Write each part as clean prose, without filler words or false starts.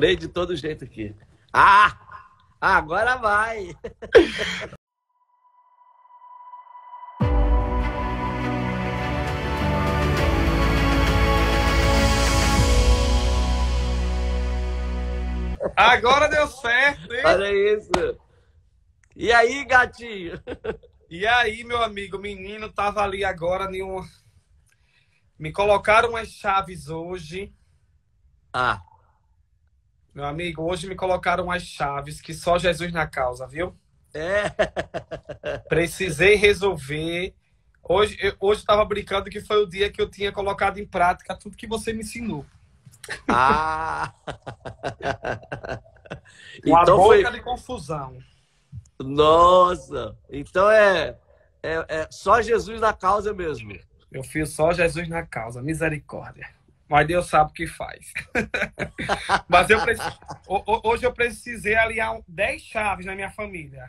Lembrei de todo jeito aqui. Ah! Agora vai! Agora deu certo, hein? Olha isso! E aí, gatinho? E aí, meu amigo, o menino tava ali agora em um... Me colocaram umas chaves hoje. Ah, Meu amigo, hoje me colocaram umas chaves que só Jesus na causa, viu? é. Precisei resolver. Hoje eu estava brincando que foi o dia que eu tinha colocado em prática tudo que você me ensinou. Ah! Uma Então boca foi. de confusão. Nossa! Então é só Jesus na causa mesmo. Eu fiz só Jesus na causa, misericórdia. Mas Deus sabe o que faz. Mas hoje eu precisei aliar 10 chaves na minha família.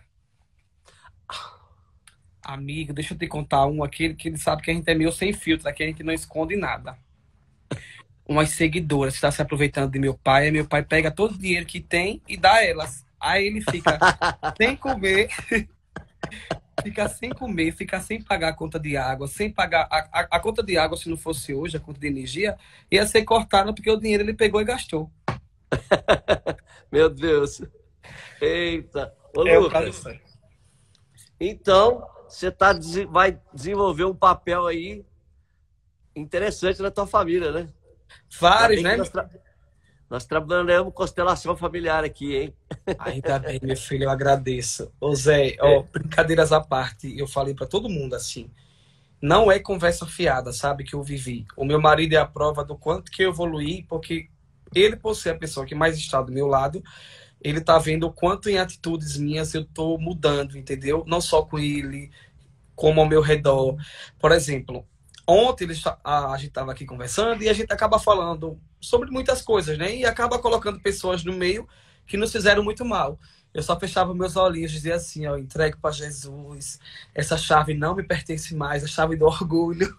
Amigo, deixa eu te contar um aqui que ele sabe que a gente é meio sem filtro, aqui a gente não esconde nada. Umas seguidoras que estão se aproveitando de meu pai, aí meu pai pega todo o dinheiro que tem e dá a elas. Aí ele fica sem comer, fica sem pagar a conta de água, sem pagar a conta de água, se não fosse hoje, a conta de energia, ia ser cortada porque o dinheiro ele pegou e gastou. Meu Deus! Eita! Ô, É o Lucas, caso. então você vai desenvolver um papel aí interessante na tua família, né? Vários, Ainda bem né? que nós trabalhamos constelação familiar aqui, hein? Ainda bem, meu filho, eu agradeço. Ô Zé, ó, brincadeiras à parte, eu falei pra todo mundo assim, não é conversa fiada, sabe, que eu vivi. O meu marido é a prova do quanto que eu evoluí, porque ele, por ser a pessoa que mais está do meu lado, ele tá vendo o quanto em atitudes minhas eu tô mudando, entendeu? Não só com ele, como ao meu redor. Por exemplo, ontem a gente estava aqui conversando e a gente acaba falando sobre muitas coisas, né? E acaba colocando pessoas no meio que nos fizeram muito mal. Eu só fechava meus olhinhos e dizia assim, ó, entregue para Jesus. Essa chave não me pertence mais, a chave do orgulho.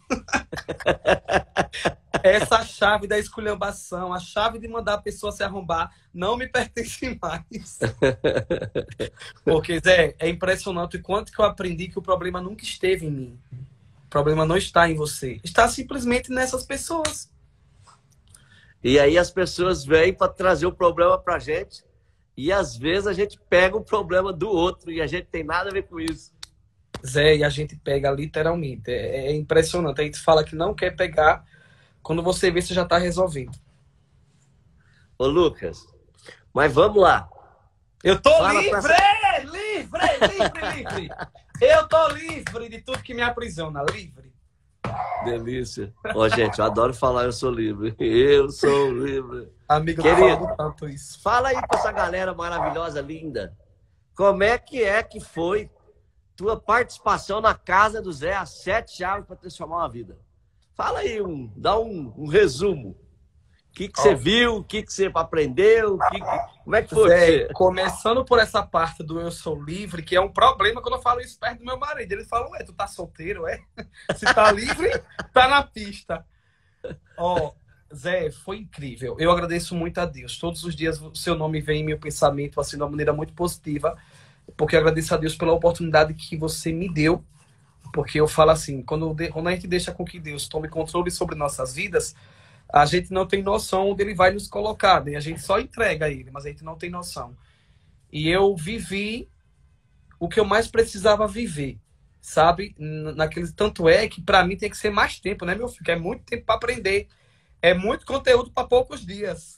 Essa chave da esculhambação, a chave de mandar a pessoa se arrombar, não me pertence mais. Porque, Zé, é impressionante o quanto que eu aprendi que o problema nunca esteve em mim. O problema não está em você. Está simplesmente nessas pessoas. E aí as pessoas vêm para trazer o problema pra gente e às vezes a gente pega o problema do outro e a gente tem nada a ver com isso. Zé, e a gente pega literalmente. É impressionante. A gente fala que não quer pegar, quando você vê, você já está resolvendo. Ô, Lucas, mas vamos lá. Eu tô Fala livre! pra- Livre! Eu tô livre de tudo que me aprisiona. Livre. Delícia. Ó, gente, eu adoro falar eu sou livre. Eu sou livre. Amigo, Querido, eu falo tanto isso. fala aí pra essa galera maravilhosa, linda. Como é que foi tua participação na casa do Zé, as 7 chaves para transformar uma vida? Fala aí, dá um resumo. O que você viu, o que você aprendeu, como é que foi? Zé, começando por essa parte do eu sou livre, que é um problema quando eu falo isso perto do meu marido. Ele fala, ué, tu tá solteiro, é? Se tá livre, tá na pista. Ó, Zé, foi incrível. Eu agradeço muito a Deus. Todos os dias o seu nome vem em meu pensamento, assim, de uma maneira muito positiva, porque eu agradeço a Deus pela oportunidade que você me deu. Porque eu falo assim, quando a gente deixa com que Deus tome controle sobre nossas vidas, a gente não tem noção onde ele vai nos colocar, né? A gente só entrega a ele, mas a gente não tem noção. E eu vivi o que eu mais precisava viver, sabe? Tanto é que para mim tem que ser mais tempo, né, meu filho? É muito tempo para aprender. É muito conteúdo para poucos dias.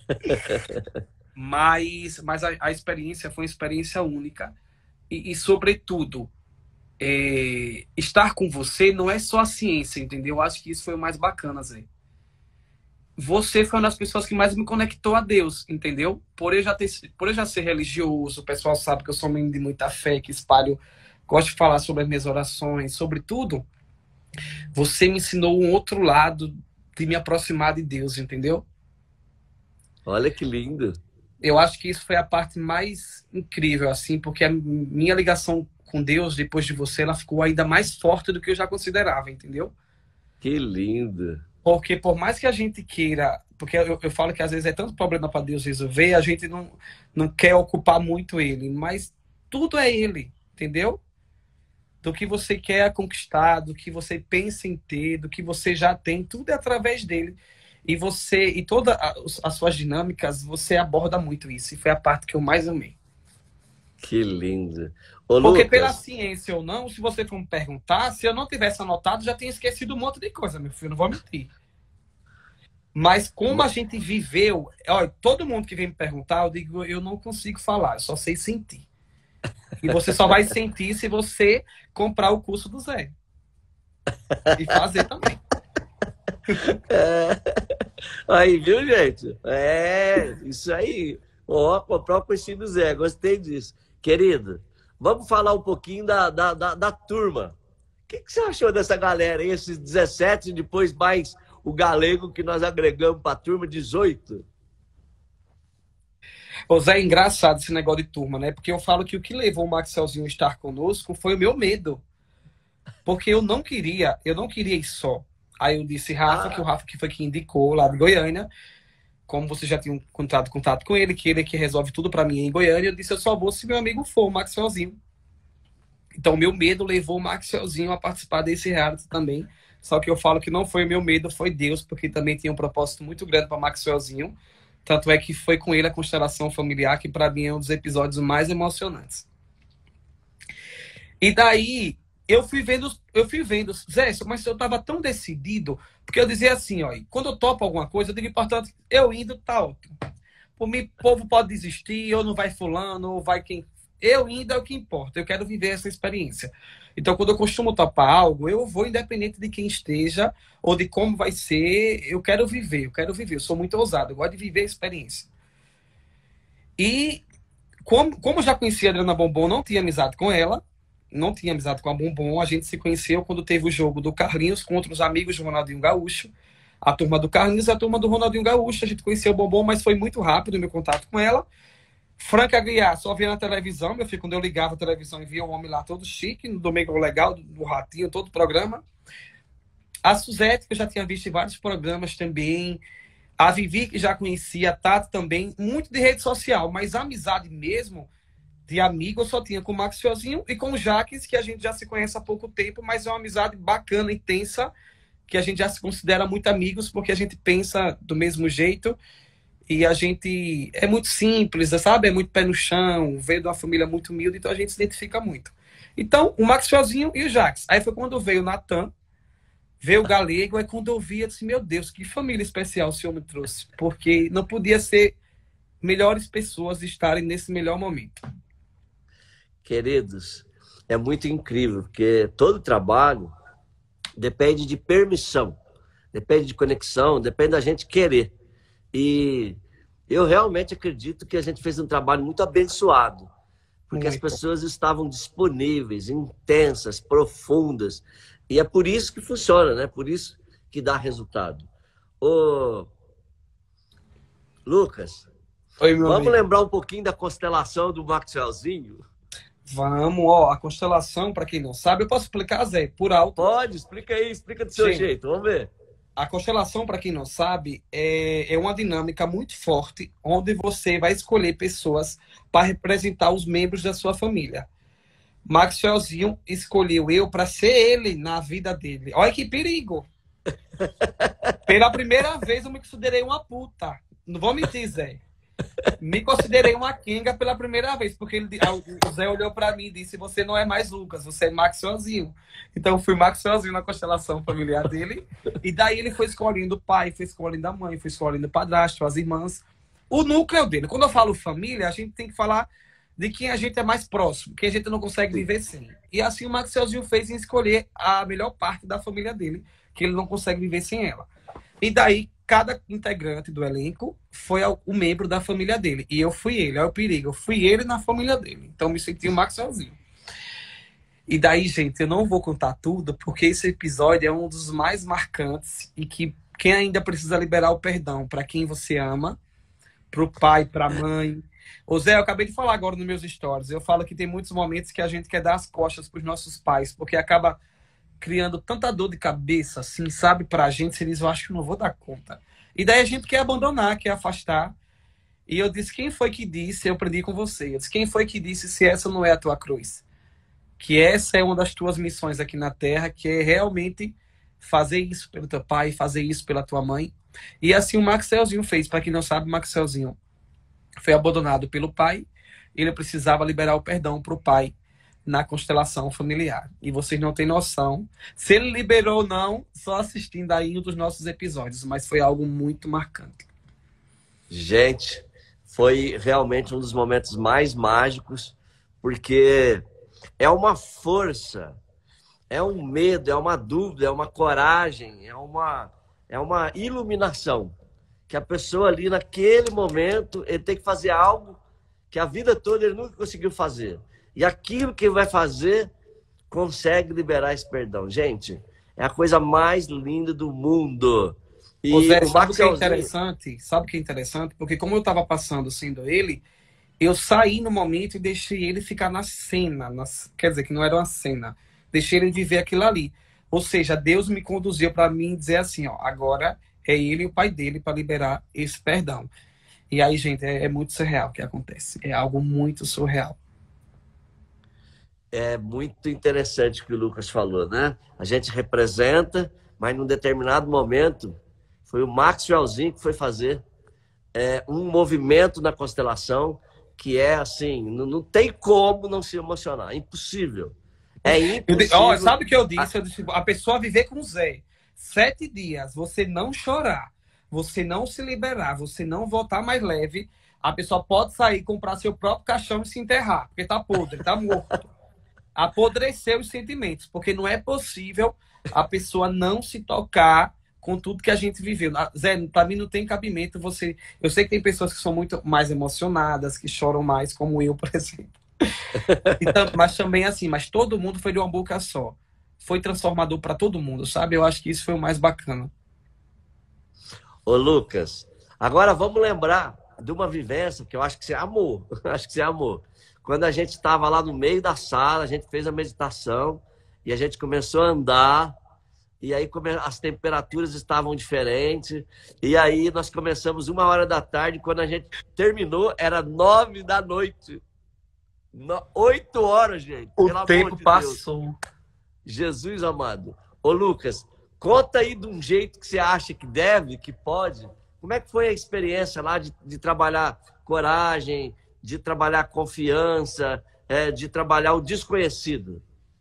Mas a experiência foi uma experiência única. E sobretudo, estar com você não é só a ciência, entendeu? Eu acho que isso foi o mais bacana, Zé. Você foi uma das pessoas que mais me conectou a Deus, entendeu? Por eu já ser religioso, o pessoal sabe que eu sou um menino de muita fé, que espalho, gosto de falar sobre as minhas orações, sobre tudo. Você me ensinou um outro lado de me aproximar de Deus, entendeu? Olha que lindo. Eu acho que isso foi a parte mais incrível, assim, porque a minha ligação com Deus, depois de você, ela ficou ainda mais forte do que eu já considerava, entendeu? Que lindo. Porque por mais que a gente queira porque eu falo que às vezes é tanto problema para Deus resolver, a gente não quer ocupar muito ele, mas tudo é ele, entendeu? Do que você quer conquistar, do que você pensa em ter, do que você já tem, tudo é através dele. E todas as suas dinâmicas, você aborda muito isso. E foi a parte que eu mais amei. Que lindo. Ô, Porque pela Lucas, ciência ou não, se você for me perguntar, se eu não tivesse anotado, já tinha esquecido um monte de coisa, meu filho, não vou mentir. Mas como a gente viveu, olha, todo mundo que vem me perguntar, eu digo, eu não consigo falar, eu só sei sentir. E você só vai sentir se você comprar o curso do Zé. E fazer também. aí, viu, gente? Isso aí. Ó, comprar o coxinho do Zé, gostei disso. Querido, vamos falar um pouquinho da turma. O que você achou dessa galera aí, esses 17, depois mais o galego que nós agregamos para a turma, 18? Ô Zé, é engraçado esse negócio de turma, né? Porque eu falo que o que levou o Maxelzinho a estar conosco foi o meu medo. Porque eu não queria ir só. Aí eu disse, Rafa, que o Rafa que foi que indicou lá de Goiânia, como você já tinha contato com ele, que ele é que resolve tudo para mim em Goiânia, eu disse, eu só vou se meu amigo for, o Maxwellzinho. Então, meu medo levou o Maxwellzinho a participar desse reality também. Só que eu falo que não foi meu medo, foi Deus, porque também tinha um propósito muito grande para Maxwellzinho. Tanto é que foi com ele a constelação familiar, que para mim é um dos episódios mais emocionantes. E daí, eu fui vendo, Zé, mas eu estava tão decidido, porque eu dizia assim, ó, quando eu topo alguma coisa, eu digo, importante, eu indo, tá ótimo. Por mim, o povo pode desistir, ou não vai fulano, ou vai quem... Eu indo é o que importa, eu quero viver essa experiência. Então, quando eu costumo topar algo, eu vou independente de quem esteja, ou de como vai ser, eu quero viver, eu sou muito ousado, eu gosto de viver a experiência. E, como eu já conhecia a Adriana Bombom, não tinha amizade com ela, não tinha amizade com a Bombom, a gente se conheceu quando teve o jogo do Carlinhos contra os amigos do Ronaldinho Gaúcho, a turma do Carlinhos e a turma do Ronaldinho Gaúcho. A gente conheceu o Bombom, mas foi muito rápido o meu contato com ela. Franca Aguiar, só via na televisão, meu filho, quando eu ligava a televisão e via o homem lá todo chique, no Domingo Legal, do Ratinho, todo o programa. A Suzete, que eu já tinha visto em vários programas também. A Vivi, que já conhecia, a Tati também, muito de rede social, mas a amizade mesmo, de amigo, eu só tinha com o Maxwellzinho e com o Jaques, que a gente já se conhece há pouco tempo, mas é uma amizade bacana, intensa, que a gente já se considera muito amigos, porque a gente pensa do mesmo jeito e a gente é muito simples, sabe? É muito pé no chão, veio de uma família muito humilde, então a gente se identifica muito. Então, o Maxwellzinho e o Jaques. Aí foi quando veio o Natan, veio o Galego, aí quando eu vi, eu disse, meu Deus, que família especial o senhor me trouxe, porque não podia ser melhores pessoas estarem nesse melhor momento. Queridos, é muito incrível, porque todo trabalho depende de permissão, depende de conexão, depende da gente querer. E eu realmente acredito que a gente fez um trabalho muito abençoado, porque as pessoas estavam disponíveis, intensas, profundas. E é por isso que funciona, né? Por isso que dá resultado. Ô, Lucas, vamos lembrar um pouquinho da constelação do Maxwellzinho? Vamos, ó, a constelação, para quem não sabe, eu posso explicar, Zé, por alto? Pode, explica aí, explica do seu jeito, vamos ver. A constelação, para quem não sabe, é uma dinâmica muito forte, onde você vai escolher pessoas para representar os membros da sua família. Maxwellzinho escolheu eu para ser ele na vida dele. Olha que perigo! Pela primeira vez eu me considerei uma puta. Não vou mentir, Zé. Me considerei uma quenga pela primeira vez, porque o Zé olhou para mim e disse, você não é mais Lucas, você é Maxwellzinho. Então eu fui Maxwellzinho na constelação familiar dele, e daí ele foi escolhendo o pai, foi escolhendo a mãe, foi escolhendo o padrasto, as irmãs, o núcleo dele. Quando eu falo família, a gente tem que falar de quem a gente é mais próximo, quem a gente não consegue viver sem. E assim o Maxwellzinho fez em escolher a melhor parte da família dele, que ele não consegue viver sem ela. E daí, cada integrante do elenco foi o membro da família dele. E eu fui ele, olha o perigo. Eu fui ele na família dele. Então, me senti o Maxwellzinho. E daí, gente, eu não vou contar tudo, porque esse episódio é um dos mais marcantes e que quem ainda precisa liberar o perdão para quem você ama, para o pai, para a mãe. Ô Zé, eu acabei de falar agora nos meus stories. Eu falo que tem muitos momentos que a gente quer dar as costas para os nossos pais, porque acaba criando tanta dor de cabeça, assim, sabe, pra gente, se eles eu acho que não vou dar conta. E daí a gente quer abandonar, quer afastar. E eu disse, quem foi que disse? Eu aprendi com você. Eu disse, quem foi que disse se essa não é a tua cruz? Que essa é uma das tuas missões aqui na Terra, que é realmente fazer isso pelo teu pai, fazer isso pela tua mãe. E assim o Maxwellzinho fez. Para quem não sabe, o Maxwellzinho foi abandonado pelo pai. Ele precisava liberar o perdão para o pai na constelação familiar. E vocês não têm noção se ele liberou ou não, só assistindo aí um dos nossos episódios. Mas foi algo muito marcante. Gente, foi realmente um dos momentos mais mágicos, porque é uma força, é um medo, é uma dúvida, é uma coragem, é uma iluminação. Que a pessoa ali, naquele momento, ele tem que fazer algo que a vida toda ele nunca conseguiu fazer. E aquilo que ele vai fazer, consegue liberar esse perdão. Gente, é a coisa mais linda do mundo. E Ô Zé, o sabe o que é Maxwellzinho... interessante? Sabe o que é interessante? Porque como eu estava passando sendo ele, eu saí no momento e deixei ele ficar na cena. Quer dizer, que não era uma cena. Deixei ele viver aquilo ali. Ou seja, Deus me conduziu para mim dizer assim, ó, agora é ele e o pai dele para liberar esse perdão. E aí, gente, é muito surreal o que acontece. É algo muito surreal. É muito interessante o que o Lucas falou, né? A gente representa, mas num determinado momento foi o Maxwellzinho que foi fazer um movimento na constelação que é assim, não tem como não se emocionar, é impossível. É impossível. Sabe o que eu disse? Eu disse, a pessoa viver com o Zé 7 dias, você não chorar, você não se liberar, você não voltar mais leve, a pessoa pode sair, comprar seu próprio caixão e se enterrar, porque tá podre, tá morto. Apodrecer os sentimentos, porque não é possível a pessoa não se tocar com tudo que a gente viveu. Zé, para mim não tem cabimento você... Eu sei que tem pessoas que são muito mais emocionadas, que choram mais, como eu, por exemplo. Então, mas também assim, mas todo mundo foi de uma boca só. Foi transformador para todo mundo, sabe? Eu acho que isso foi o mais bacana. Ô, Lucas, agora vamos lembrar de uma vivência que eu acho que você amou. Acho que você amou. Quando a gente estava lá no meio da sala, a gente fez a meditação e a gente começou a andar. E aí as temperaturas estavam diferentes. E aí nós começamos 1h da tarde. Quando a gente terminou, era 9 da noite. 8 horas, gente. O Pelo tempo amor de passou. Deus. Jesus amado. Ô, Lucas, conta aí de um jeito que você acha que deve, que pode. Como é que foi a experiência lá de trabalhar coragem, de trabalhar confiança, de trabalhar o desconhecido?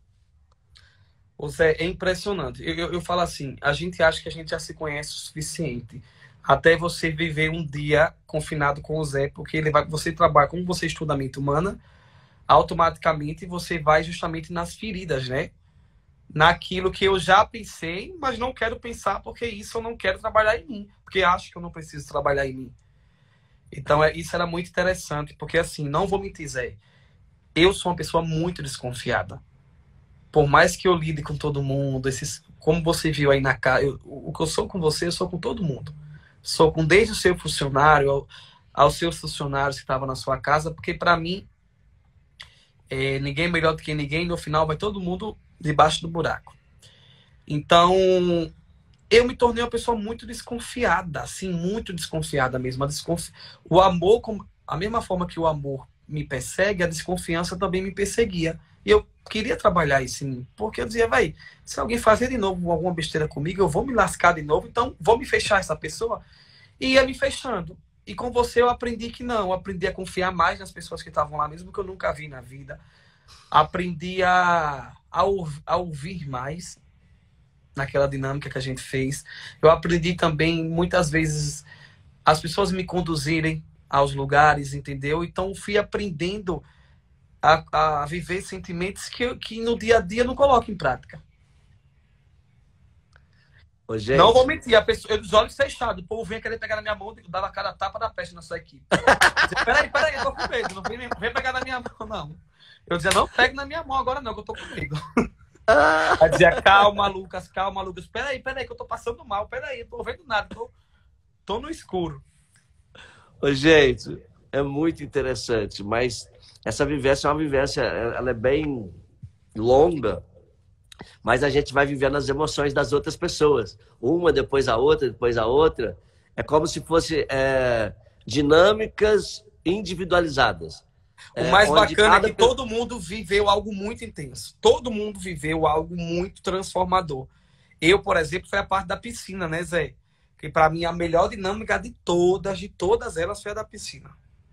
O Zé, é impressionante. Eu falo assim, a gente acha que a gente já se conhece o suficiente até você viver um dia confinado com o Zé, porque você trabalha, como você estuda a mente humana, automaticamente você vai justamente nas feridas, né? Naquilo que eu já pensei, mas não quero pensar porque isso eu não quero trabalhar em mim, porque acho que eu não preciso trabalhar em mim. Então, isso era muito interessante, porque assim, não vou mentir, Zé, eu sou uma pessoa muito desconfiada. Por mais que eu lide com todo mundo, como você viu aí na casa, o que eu sou com você, eu sou com todo mundo. Sou com desde o seu funcionário aos seus funcionários que estavam na sua casa, porque para mim, ninguém é melhor do que ninguém, no final vai todo mundo debaixo do buraco. Então, eu me tornei uma pessoa muito desconfiada, assim, muito desconfiada mesmo. O amor, a mesma forma que o amor me persegue, a desconfiança também me perseguia. E eu queria trabalhar isso em mim, porque eu dizia, vai, se alguém fazer de novo alguma besteira comigo, eu vou me lascar de novo, então vou me fechar essa pessoa. E ia me fechando. E com você eu aprendi que não, eu aprendi a confiar mais nas pessoas que estavam lá, mesmo que eu nunca vi na vida. Aprendi a ouvir mais naquela dinâmica que a gente fez. Eu aprendi também, muitas vezes, as pessoas me conduzirem aos lugares, entendeu? Então fui aprendendo a viver sentimentos que no dia a dia eu não coloco em prática. Ô, gente... Não vou mentir, os olhos fechados, o povo vinha querer pegar na minha mão, eu dava a cara a tapa da peste na sua equipe. Peraí, eu tô com medo, não vem pegar na minha mão, não. Eu dizia, não pegue na minha mão agora não, que eu tô com medo. Aí dizia, calma, Lucas. Peraí, que eu tô passando mal, peraí, eu tô vendo nada, tô no escuro. Ô, gente, é muito interessante, mas essa vivência é uma vivência, ela é bem longa, mas a gente vai vivendo as emoções das outras pessoas, uma depois a outra, É como se fosse dinâmicas individualizadas. O mais Onde bacana é cada que todo mundo viveu algo muito intenso. Todo mundo viveu algo muito transformador. Eu, por exemplo, foi a parte da piscina, né, Zé? Que para mim a melhor dinâmica de todas elas foi a da piscina.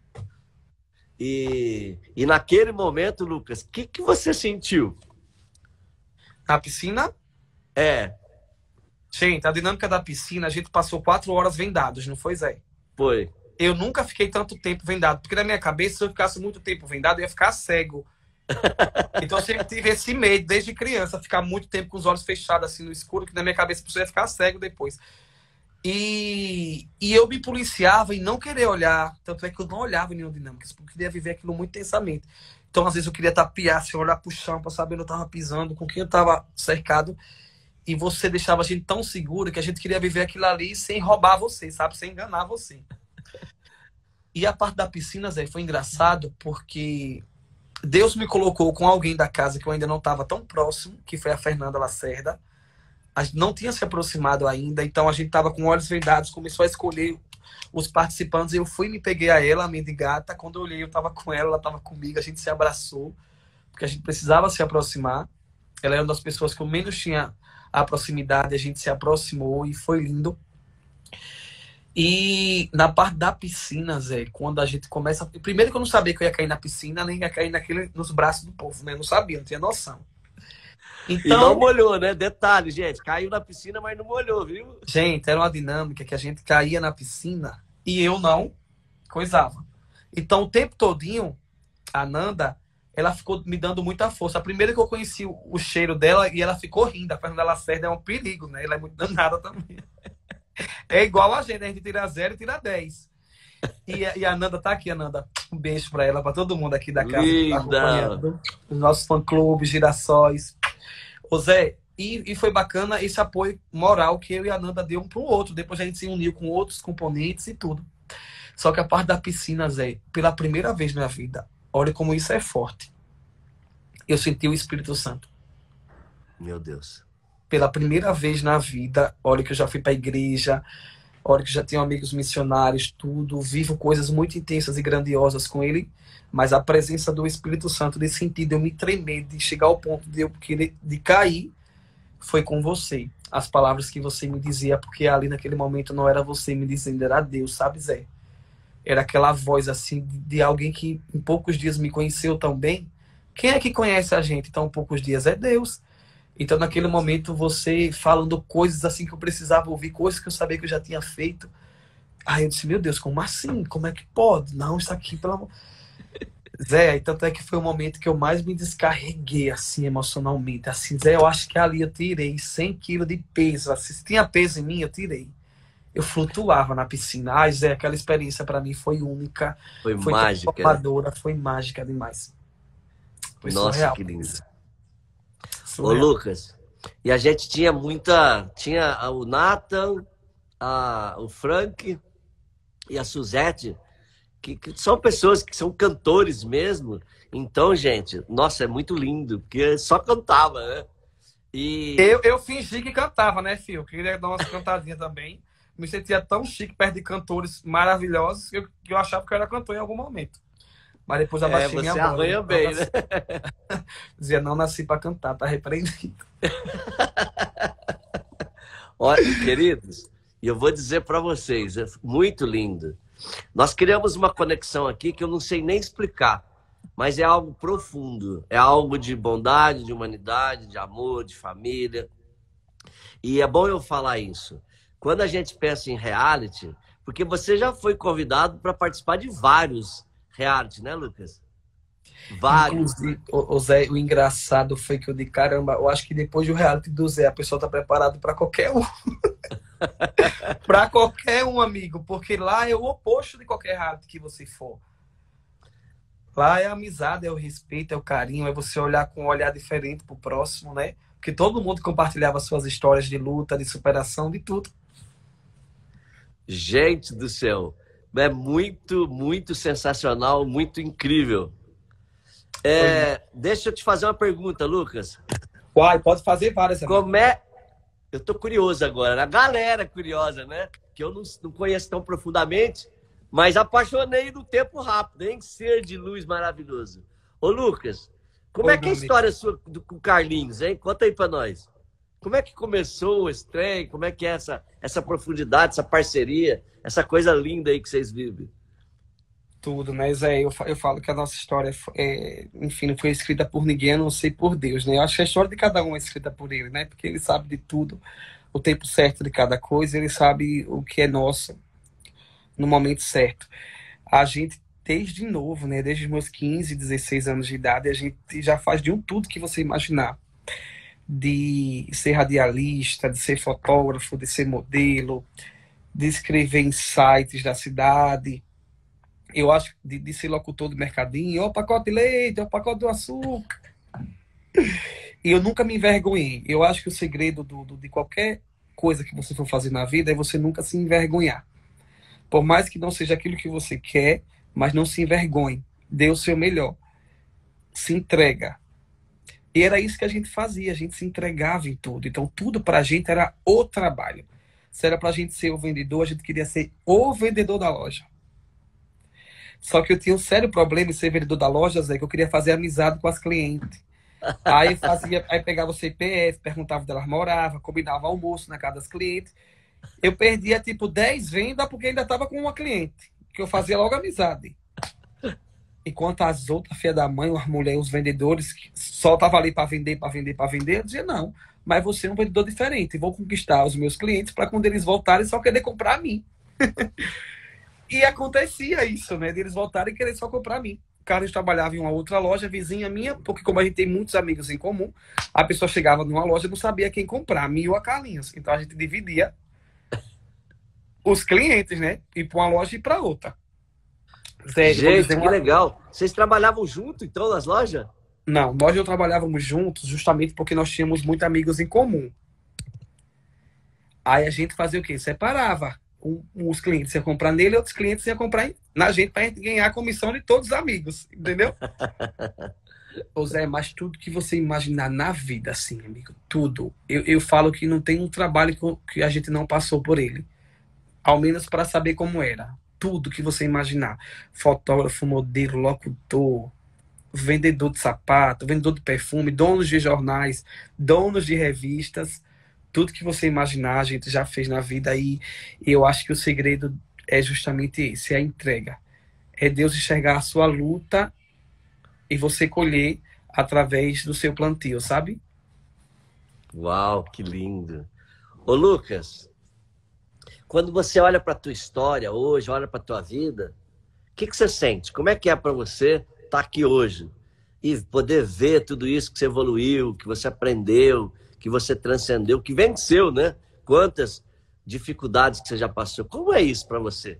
E naquele momento, Lucas, o que você sentiu? Na piscina, É, gente, a dinâmica da piscina, a gente passou 4 horas vendados, não foi, Zé? foi. Eu nunca fiquei tanto tempo vendado, porque na minha cabeça, se eu ficasse muito tempo vendado, eu ia ficar cego. Então eu sempre tive esse medo, desde criança, ficar muito tempo com os olhos fechados, assim, no escuro, que na minha cabeça eu ia ficar cego depois. E eu me policiava em não querer olhar, tanto é que eu não olhava em nenhuma dinâmica, porque eu queria viver aquilo muito intensamente. Então, às vezes, eu queria tapear, assim, olhar pro chão para saber onde eu estava pisando, com quem eu estava cercado. E você deixava a gente tão seguro que a gente queria viver aquilo ali sem roubar você, sabe? Sem enganar você. E a parte da piscina, Zé, foi engraçado porque Deus me colocou com alguém da casa que eu ainda não estava tão próximo, que foi a Fernanda Lacerda. A gente não tinha se aproximado ainda, então a gente estava com olhos vendados, começou a escolher os participantes. Eu fui e me peguei a ela, a mendigata. Quando eu olhei, eu estava com ela estava comigo, a gente se abraçou, porque a gente precisava se aproximar. Ela era uma das pessoas que eu menos tinha a proximidade, a gente se aproximou e foi lindo. E na parte da piscina, Zé, quando a gente começa... Primeiro que eu não sabia que eu ia cair na piscina, nem ia cair nos braços do povo, né? Eu não sabia, não tinha noção. Então... E não molhou, né? Detalhe, gente, caiu na piscina, mas não molhou, viu? Gente, era uma dinâmica que a gente caía na piscina e eu não coisava. Então, o tempo todinho, a Nanda, ela ficou me dando muita força. A primeira que eu conheci o cheiro dela e ela ficou rindo. A Fernanda Lacerda é um perigo, né? Ela é muito danada também. É igual a gente tira 0 e tira 10. E a Nanda tá aqui, a Nanda. Um beijo pra ela, pra todo mundo aqui da casa. Linda! Tá os nossos fã-clubes, Girassóis. Ô Zé, e foi bacana esse apoio moral que eu e a Nanda deu um pro outro. Depois a gente se uniu com outros componentes e tudo. Só que a parte da piscina, Zé, pela primeira vez na minha vida, olha como isso é forte. Eu senti o Espírito Santo. Meu Deus. Pela primeira vez na vida, olha que eu já fui pra igreja, olha que já tenho amigos missionários, tudo, vivo coisas muito intensas e grandiosas com ele, mas a presença do Espírito Santo, de sentir, de eu me tremer, de chegar ao ponto de eu querer, de cair, foi com você. As palavras que você me dizia, porque ali naquele momento não era você me dizendo, era Deus, sabe, Zé? Era aquela voz assim de alguém que em poucos dias me conheceu tão bem. Quem é que conhece a gente tão poucos dias? É Deus. Então, naquele momento, você falando coisas assim que eu precisava ouvir, coisas que eu sabia que eu já tinha feito. Aí eu disse, meu Deus, como assim? Como é que pode? Não, isso aqui, pelo amor... Zé, tanto é que foi o momento que eu mais me descarreguei, assim, emocionalmente. Assim, Zé, eu acho que ali eu tirei 100 quilos de peso. Assim, se tinha peso em mim, eu tirei. Eu flutuava na piscina. Ai, Zé, aquela experiência para mim foi única. Foi mágica. Transformadora, foi mágica demais. Foi Nossa, surreal. que lindo. Surreal. Ô, Lucas, e a gente tinha tinha o Nathan, o Frank e a Suzette, que são pessoas que são cantores mesmo. Então, gente, nossa, é muito lindo, porque só cantava, né? E Eu fingi que cantava, né, filho? Queria dar umas cantadinhas também. Me sentia tão chique perto de cantores maravilhosos que eu achava que eu era cantor em algum momento. Mas depois abaixei minha voz. Você arranha bem, né? Dizia, não nasci pra cantar, tá repreendido. Olha, queridos, e eu vou dizer para vocês, é muito lindo. Nós criamos uma conexão aqui que eu não sei nem explicar, mas é algo profundo. É algo de bondade, de humanidade, de amor, de família. E é bom eu falar isso. Quando a gente pensa em reality, porque você já foi convidado para participar de vários reality, né, Lucas? Vários. Inclusive, o Zé, o engraçado foi que eu disse, caramba, eu acho que depois do reality do Zé, a pessoa tá preparada para qualquer um. Para qualquer um, amigo, porque lá é o oposto de qualquer reality que você for. Lá é a amizade, é o respeito, é o carinho, é você olhar com um olhar diferente pro próximo, né? Porque todo mundo compartilhava suas histórias de luta, de superação, de tudo. Gente do céu, é muito, muito sensacional, muito incrível. Deixa eu te fazer uma pergunta, Lucas. Uai, pode fazer várias. Eu tô curioso agora, a galera é curiosa, né? que eu não conheço tão profundamente, mas apaixonei no tempo rápido, hein? Ser de luz maravilhoso. Ô, Lucas, como Oi, é que é meu a amigo. história sua com o Carlinhos, hein? Conta aí pra nós. Como é que começou esse trem? Como é que é essa profundidade, essa parceria, essa coisa linda aí que vocês vivem? Tudo, né, Zé? Eu falo que a nossa história, enfim, não foi escrita por ninguém, a não ser por Deus, né? Eu acho que a história de cada um é escrita por Ele, né? Porque Ele sabe de tudo, o tempo certo de cada coisa, Ele sabe o que é nosso no momento certo. A gente, desde novo, né? Desde os meus 15, 16 anos de idade, a gente já faz de um tudo que você imaginar. De ser radialista, de ser fotógrafo, de ser modelo, de escrever em sites da cidade. Eu acho de ser locutor do mercadinho, ó, o pacote de leite, ó, o pacote do açúcar. E eu nunca me envergonhei. Eu acho que o segredo de qualquer coisa que você for fazer na vida é você nunca se envergonhar. Por mais que não seja aquilo que você quer, mas não se envergonhe. Dê o seu melhor. Se entrega. E era isso que a gente fazia, a gente se entregava em tudo. Então, tudo pra gente era o trabalho. Se era pra gente ser o vendedor, a gente queria ser o vendedor da loja. Só que eu tinha um sério problema em ser vendedor da loja, Zé, que eu queria fazer amizade com as clientes. Aí pegava o CPF, perguntava onde elas moravam, combinava almoço na casa das clientes. Eu perdia tipo 10 vendas porque ainda estava com uma cliente, que eu fazia logo amizade. Enquanto as outras filhas da mãe, as mulheres, os vendedores, que só estavam ali para vender, para vender, para vender, eu dizia, não, mas você é um vendedor diferente, vou conquistar os meus clientes para quando eles voltarem só querer comprar a mim. E acontecia isso, né? De eles voltarem e querer só comprar a mim. O Carlos trabalhava em uma outra loja vizinha minha, porque como a gente tem muitos amigos em comum, a pessoa chegava numa loja e não sabia quem comprar, a mim ou a Carlinhos. Então a gente dividia os clientes, né? Ir para uma loja e para outra. Zé, eu vou Gente, dizer que uma... legal. Vocês trabalhavam junto, então, nas lojas? Não, nós não trabalhávamos juntos justamente porque nós tínhamos muitos amigos em comum. Aí a gente fazia o quê? Separava. Os clientes iam comprar nele e outros clientes iam comprar na gente para a gente ganhar a comissão de todos os amigos, entendeu? Ô Zé, mas tudo que você imaginar na vida, assim, amigo, tudo. Eu falo que não tem um trabalho que a gente não passou por ele. Ao menos para saber como era. Tudo que você imaginar. Fotógrafo, modelo, locutor, vendedor de sapato, vendedor de perfume, donos de jornais, donos de revistas. Tudo que você imaginar, a gente já fez na vida e eu acho que o segredo é justamente esse, é a entrega. É Deus enxergar a sua luta e você colher através do seu plantio, sabe? Uau, que lindo. Ô, Lucas, quando você olha para a tua história hoje, olha para a tua vida, o que você sente? Como é que é para você estar aqui hoje e poder ver tudo isso que você evoluiu, que você aprendeu, que você transcendeu, que venceu, né? Quantas dificuldades que você já passou. Como é isso para você?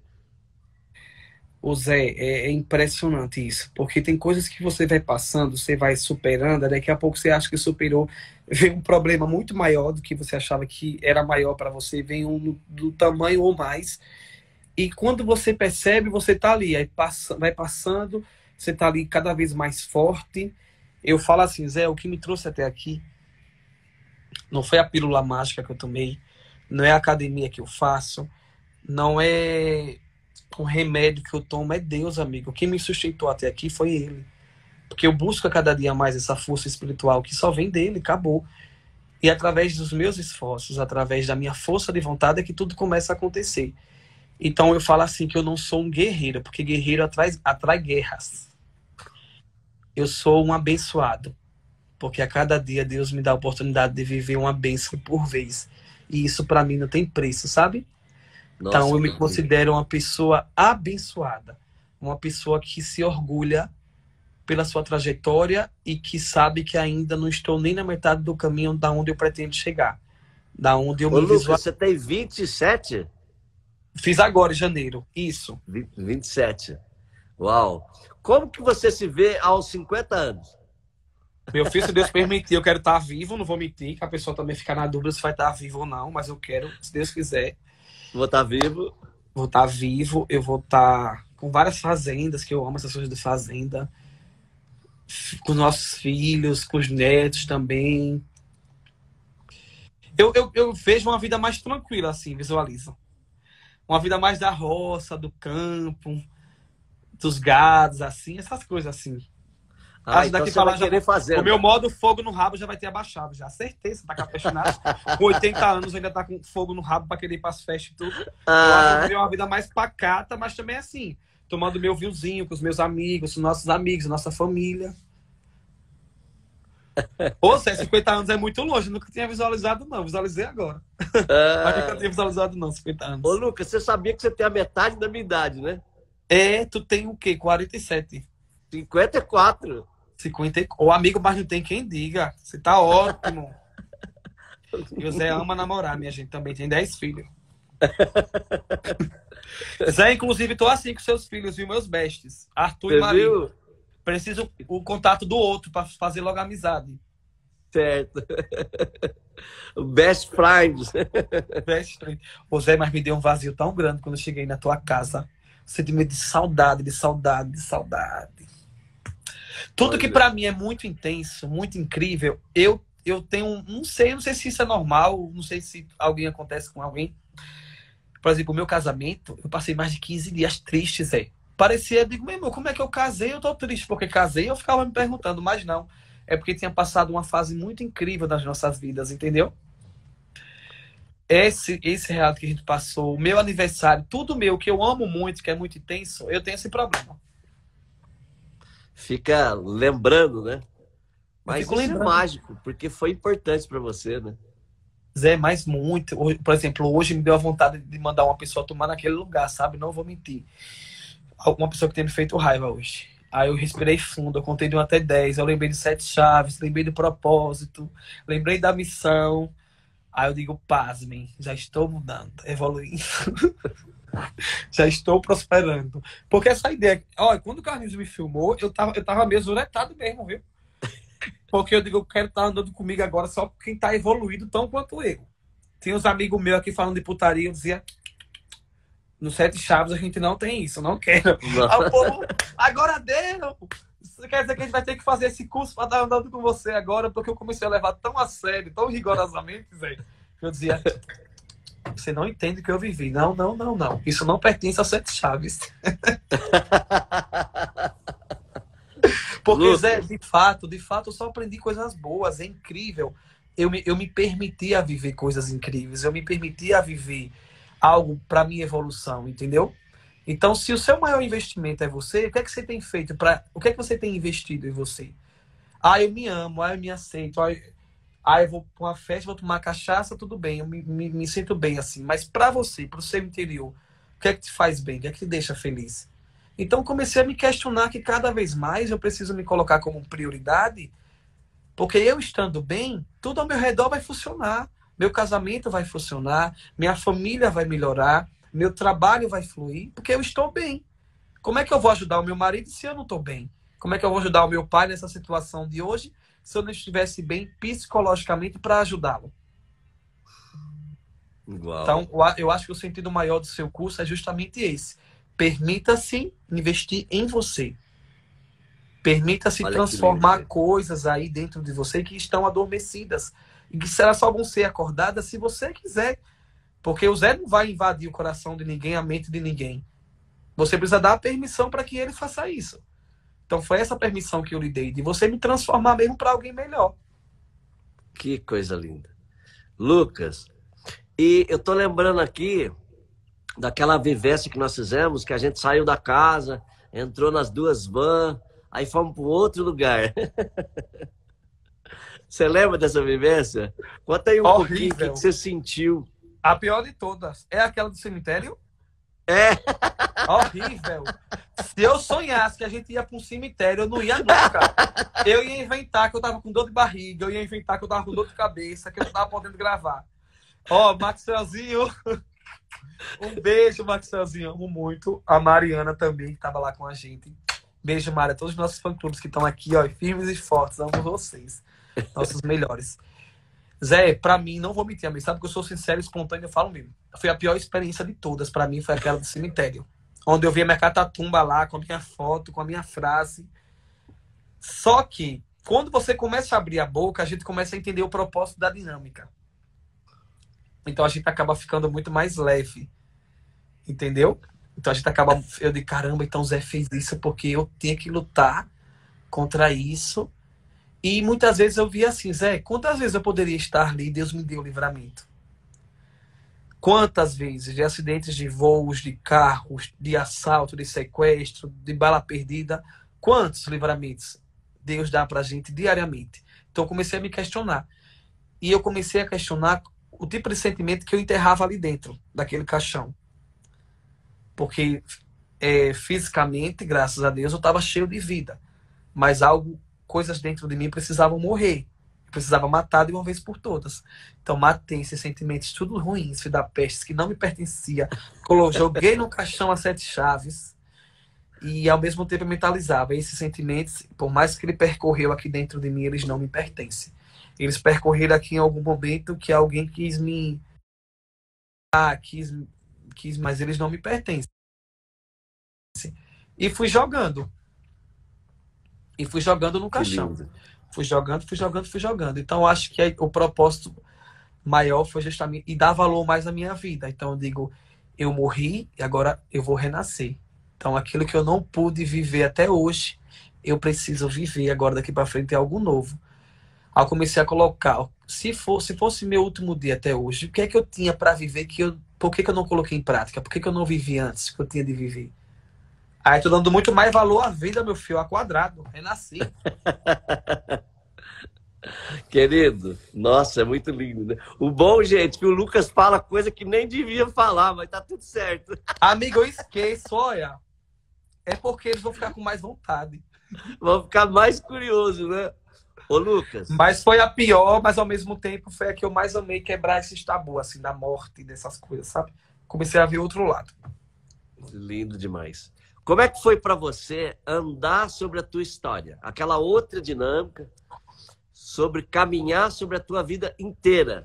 Ô Zé, é impressionante isso, porque tem coisas que você vai passando, você vai superando, daqui a pouco você acha que superou, vem um problema muito maior do que você achava que era maior para você, vem um do tamanho ou mais, e quando você percebe, você tá ali, aí vai passando, você tá ali cada vez mais forte. Eu falo assim, Zé, o que me trouxe até aqui não foi a pílula mágica que eu tomei, não é a academia que eu faço, não é o remédio que eu tomo, é Deus, amigo. Quem me sustentou até aqui foi Ele. Porque eu busco a cada dia mais essa força espiritual que só vem dele, acabou. E através dos meus esforços, através da minha força de vontade é que tudo começa a acontecer. Então eu falo assim que eu não sou um guerreiro, porque guerreiro atrai guerras. Eu sou um abençoado, porque a cada dia Deus me dá a oportunidade de viver uma bênção por vez. E isso para mim não tem preço, sabe? Então Nossa, eu que me lindo. considero uma pessoa abençoada, uma pessoa que se orgulha pela sua trajetória e que sabe que ainda não estou nem na metade do caminho da onde eu pretendo chegar, da onde eu Ô, me Lucas, visualizo. você tem 27? Fiz agora em janeiro, isso. 27. Uau. Como que você se vê aos 50 anos? Meu filho, se Deus permitir, eu quero estar vivo, não vou mentir, que a pessoa também fica na dúvida se vai estar vivo ou não, mas eu quero, se Deus quiser, Vou estar vivo. vou estar vivo, eu vou estar com várias fazendas, que eu amo essas coisas de fazenda, com os nossos filhos, com os netos também. Eu vejo uma vida mais tranquila, assim, visualizo. Uma vida mais da roça, do campo, dos gados, assim, essas coisas assim. Ah, Acho que então daqui você pra vai lá querer o meu fazenda. modo fogo no rabo já vai ter abaixado, já. Certeza, tá capecinado. Com 80 anos ainda tá com fogo no rabo pra querer ir pras festas e tudo. Eu acho que eu vou Ah, viver uma vida mais pacata, mas também assim, tomando meu vinhozinho com os meus amigos, com nossos amigos, nossa família. Ô, Zé, 50 anos é muito longe, eu nunca tinha visualizado, não. Visualizei agora. Mas nunca ah. tinha visualizado, não, 50 Ô, anos. Lucas, você sabia que você tem a metade da minha idade, né? É, tu tem o quê? 47. 54. 50. O amigo, mas não tem quem diga. Você tá ótimo. E o Zé ama namorar, minha gente. Também tem 10 filhos. Zé, inclusive, tô assim com seus filhos, viu? Meus bestes. Arthur e Você Maria. viu? Preciso o contato do outro pra fazer logo amizade. Certo. Best friends. Best friend. Ô, Zé, mas me deu um vazio tão grande quando eu cheguei na tua casa. Sentimento de saudade, de saudade, de saudade. Tudo que Olha. pra mim é muito intenso, muito incrível, eu tenho, não sei se isso é normal, não sei se alguém acontece com alguém. Por exemplo, o meu casamento, eu passei mais de 15 dias tristes, Zé. Parecia, eu digo, meu irmão, como é que eu casei? Eu tô triste porque casei, eu ficava me perguntando, mas não. É porque tinha passado uma fase muito incrível nas nossas vidas, entendeu? Esse relato que a gente passou, o meu aniversário, tudo meu, que eu amo muito, que é muito intenso, eu tenho esse problema. Fica lembrando, né? Eu Mas fico isso é lembrando. mágico, porque foi importante para você, né? Zé, mas muito. Por exemplo, hoje me deu a vontade de mandar uma pessoa tomar naquele lugar, sabe? Não vou mentir. Alguma pessoa que tenha me feito raiva hoje. Aí eu respirei fundo, eu contei de 1 até 10, eu lembrei de 7 chaves, lembrei do propósito, lembrei da missão. Aí eu digo, pasmem, já estou mudando, evoluindo, já estou prosperando. Porque essa ideia, olha, quando o Carlinhos me filmou, eu tava meio zuretado mesmo, viu? Porque eu digo, eu quero estar andando comigo agora só quem tá evoluído tão quanto eu. Tinha uns amigos meus aqui falando de putaria, eu dizia, no Sete Chaves a gente não tem isso, não quero. Não. Aí o povo, agora deu! Isso quer dizer que a gente vai ter que fazer esse curso para estar andando com você agora, porque eu comecei a levar tão a sério, tão rigorosamente, Zé, que eu dizia, você não entende o que eu vivi. Não, não, não, não. Isso não pertence ao Sete Chaves. Porque, Zé, Lucas, de fato, eu só aprendi coisas boas, é incrível. Eu me permiti a viver coisas incríveis, eu me permiti a viver algo para minha evolução, entendeu? Então, se o seu maior investimento é você, o que é que você tem feito para, o que é que você tem investido em você? Ah, eu me amo, ah, eu me aceito, eu vou para uma festa, vou tomar cachaça, tudo bem, eu me sinto bem assim. Mas para você, para o seu interior, o que é que te faz bem? O que é que te deixa feliz? Então, comecei a me questionar que cada vez mais eu preciso me colocar como prioridade, porque eu estando bem, tudo ao meu redor vai funcionar. Meu casamento vai funcionar, minha família vai melhorar, meu trabalho vai fluir, porque eu estou bem. Como é que eu vou ajudar o meu marido se eu não estou bem? Como é que eu vou ajudar o meu pai nessa situação de hoje se eu não estivesse bem psicologicamente para ajudá-lo? igual. Então, eu acho que o sentido maior do seu curso é justamente esse. Permita-se investir em você. Permita-se Olha que lindo. transformar coisas aí dentro de você que estão adormecidas. E que será só vão ser acordadas se você quiser. Porque o Zé não vai invadir o coração de ninguém, a mente de ninguém. Você precisa dar a permissão para que ele faça isso. Então foi essa permissão que eu lhe dei, de você me transformar mesmo para alguém melhor. Que coisa linda. Lucas, e eu tô lembrando aqui daquela vivência que nós fizemos, que a gente saiu da casa, entrou nas duas vans, aí fomos para outro lugar. Você lembra dessa vivência? Conta aí um pouquinho o que Horrível. você sentiu. A pior de todas é aquela do cemitério. É, Horrível. Se eu sonhasse que a gente ia para um cemitério, eu não ia nunca. Eu ia inventar que eu tava com dor de barriga, eu ia inventar que eu tava com dor de cabeça, que eu não tava podendo gravar. Ó, Maxwellzinho, um beijo, Maxwellzinho, amo muito. A Mariana também, que tava lá com a gente. Beijo, Mara. Todos os nossos fã-clubes que estão aqui, ó, firmes e fortes. Amo vocês. Nossos melhores. Zé, pra mim, não vou mentir, amigo. Sabe que eu sou sincero e espontâneo, eu falo mesmo. Foi a pior experiência de todas. Pra mim, foi aquela do cemitério. Onde eu vi a minha catatumba lá, com a minha foto, com a minha frase. Só que, quando você começa a abrir a boca, a gente começa a entender o propósito da dinâmica. Então, a gente acaba ficando muito mais leve. Entendeu? Então a gente acaba. Eu digo, caramba, então o Zé fez isso porque eu tinha que lutar contra isso. E muitas vezes eu via assim, Zé, quantas vezes eu poderia estar ali e Deus me deu o livramento? Quantas vezes de acidentes de voos, de carros, de assalto, de sequestro, de bala perdida, quantos livramentos Deus dá pra gente diariamente? Então eu comecei a me questionar. E eu comecei a questionar o tipo de sentimento que eu enterrava ali dentro daquele caixão. Porque fisicamente, graças a Deus, eu estava cheio de vida. Mas coisas dentro de mim precisavam morrer. Eu precisava matar de uma vez por todas. Então matei esses sentimentos tudo ruins, filho da peste, que não me pertencia. Joguei no caixão a 7 chaves. E ao mesmo tempo eu mentalizava. Esses sentimentos, por mais que ele percorreu aqui dentro de mim, eles não me pertencem. Eles percorreram aqui em algum momento que alguém quis me... mas eles não me pertencem. E fui jogando. E fui jogando no caixão. Fui jogando, fui jogando, fui jogando. Então, acho que o propósito maior foi justamente... E dar valor mais à minha vida. Então, eu digo, eu morri e agora eu vou renascer. Então, aquilo que eu não pude viver até hoje, eu preciso viver agora daqui para frente é algo novo. Aí eu comecei a colocar, se fosse meu último dia até hoje, o que é que eu tinha para viver por que eu não coloquei em prática? Por que eu não vivi antes que eu tinha de viver? Aí tô dando muito mais valor à vida, meu filho, a quadrado. Renasci. Querido, nossa, é muito lindo, né? O bom, gente, que o Lucas fala coisa que nem devia falar, mas tá tudo certo. Amigo, eu esqueço, olha. É porque eles vão ficar com mais vontade. Vão ficar mais curiosos, né? Ô, Lucas. Mas foi a pior, mas ao mesmo tempo foi a que eu mais amei quebrar esses tabus, assim, da morte, dessas coisas, sabe? Comecei a ver outro lado. Lindo demais. Como é que foi para você andar sobre a tua história? Aquela outra dinâmica sobre caminhar sobre a tua vida inteira.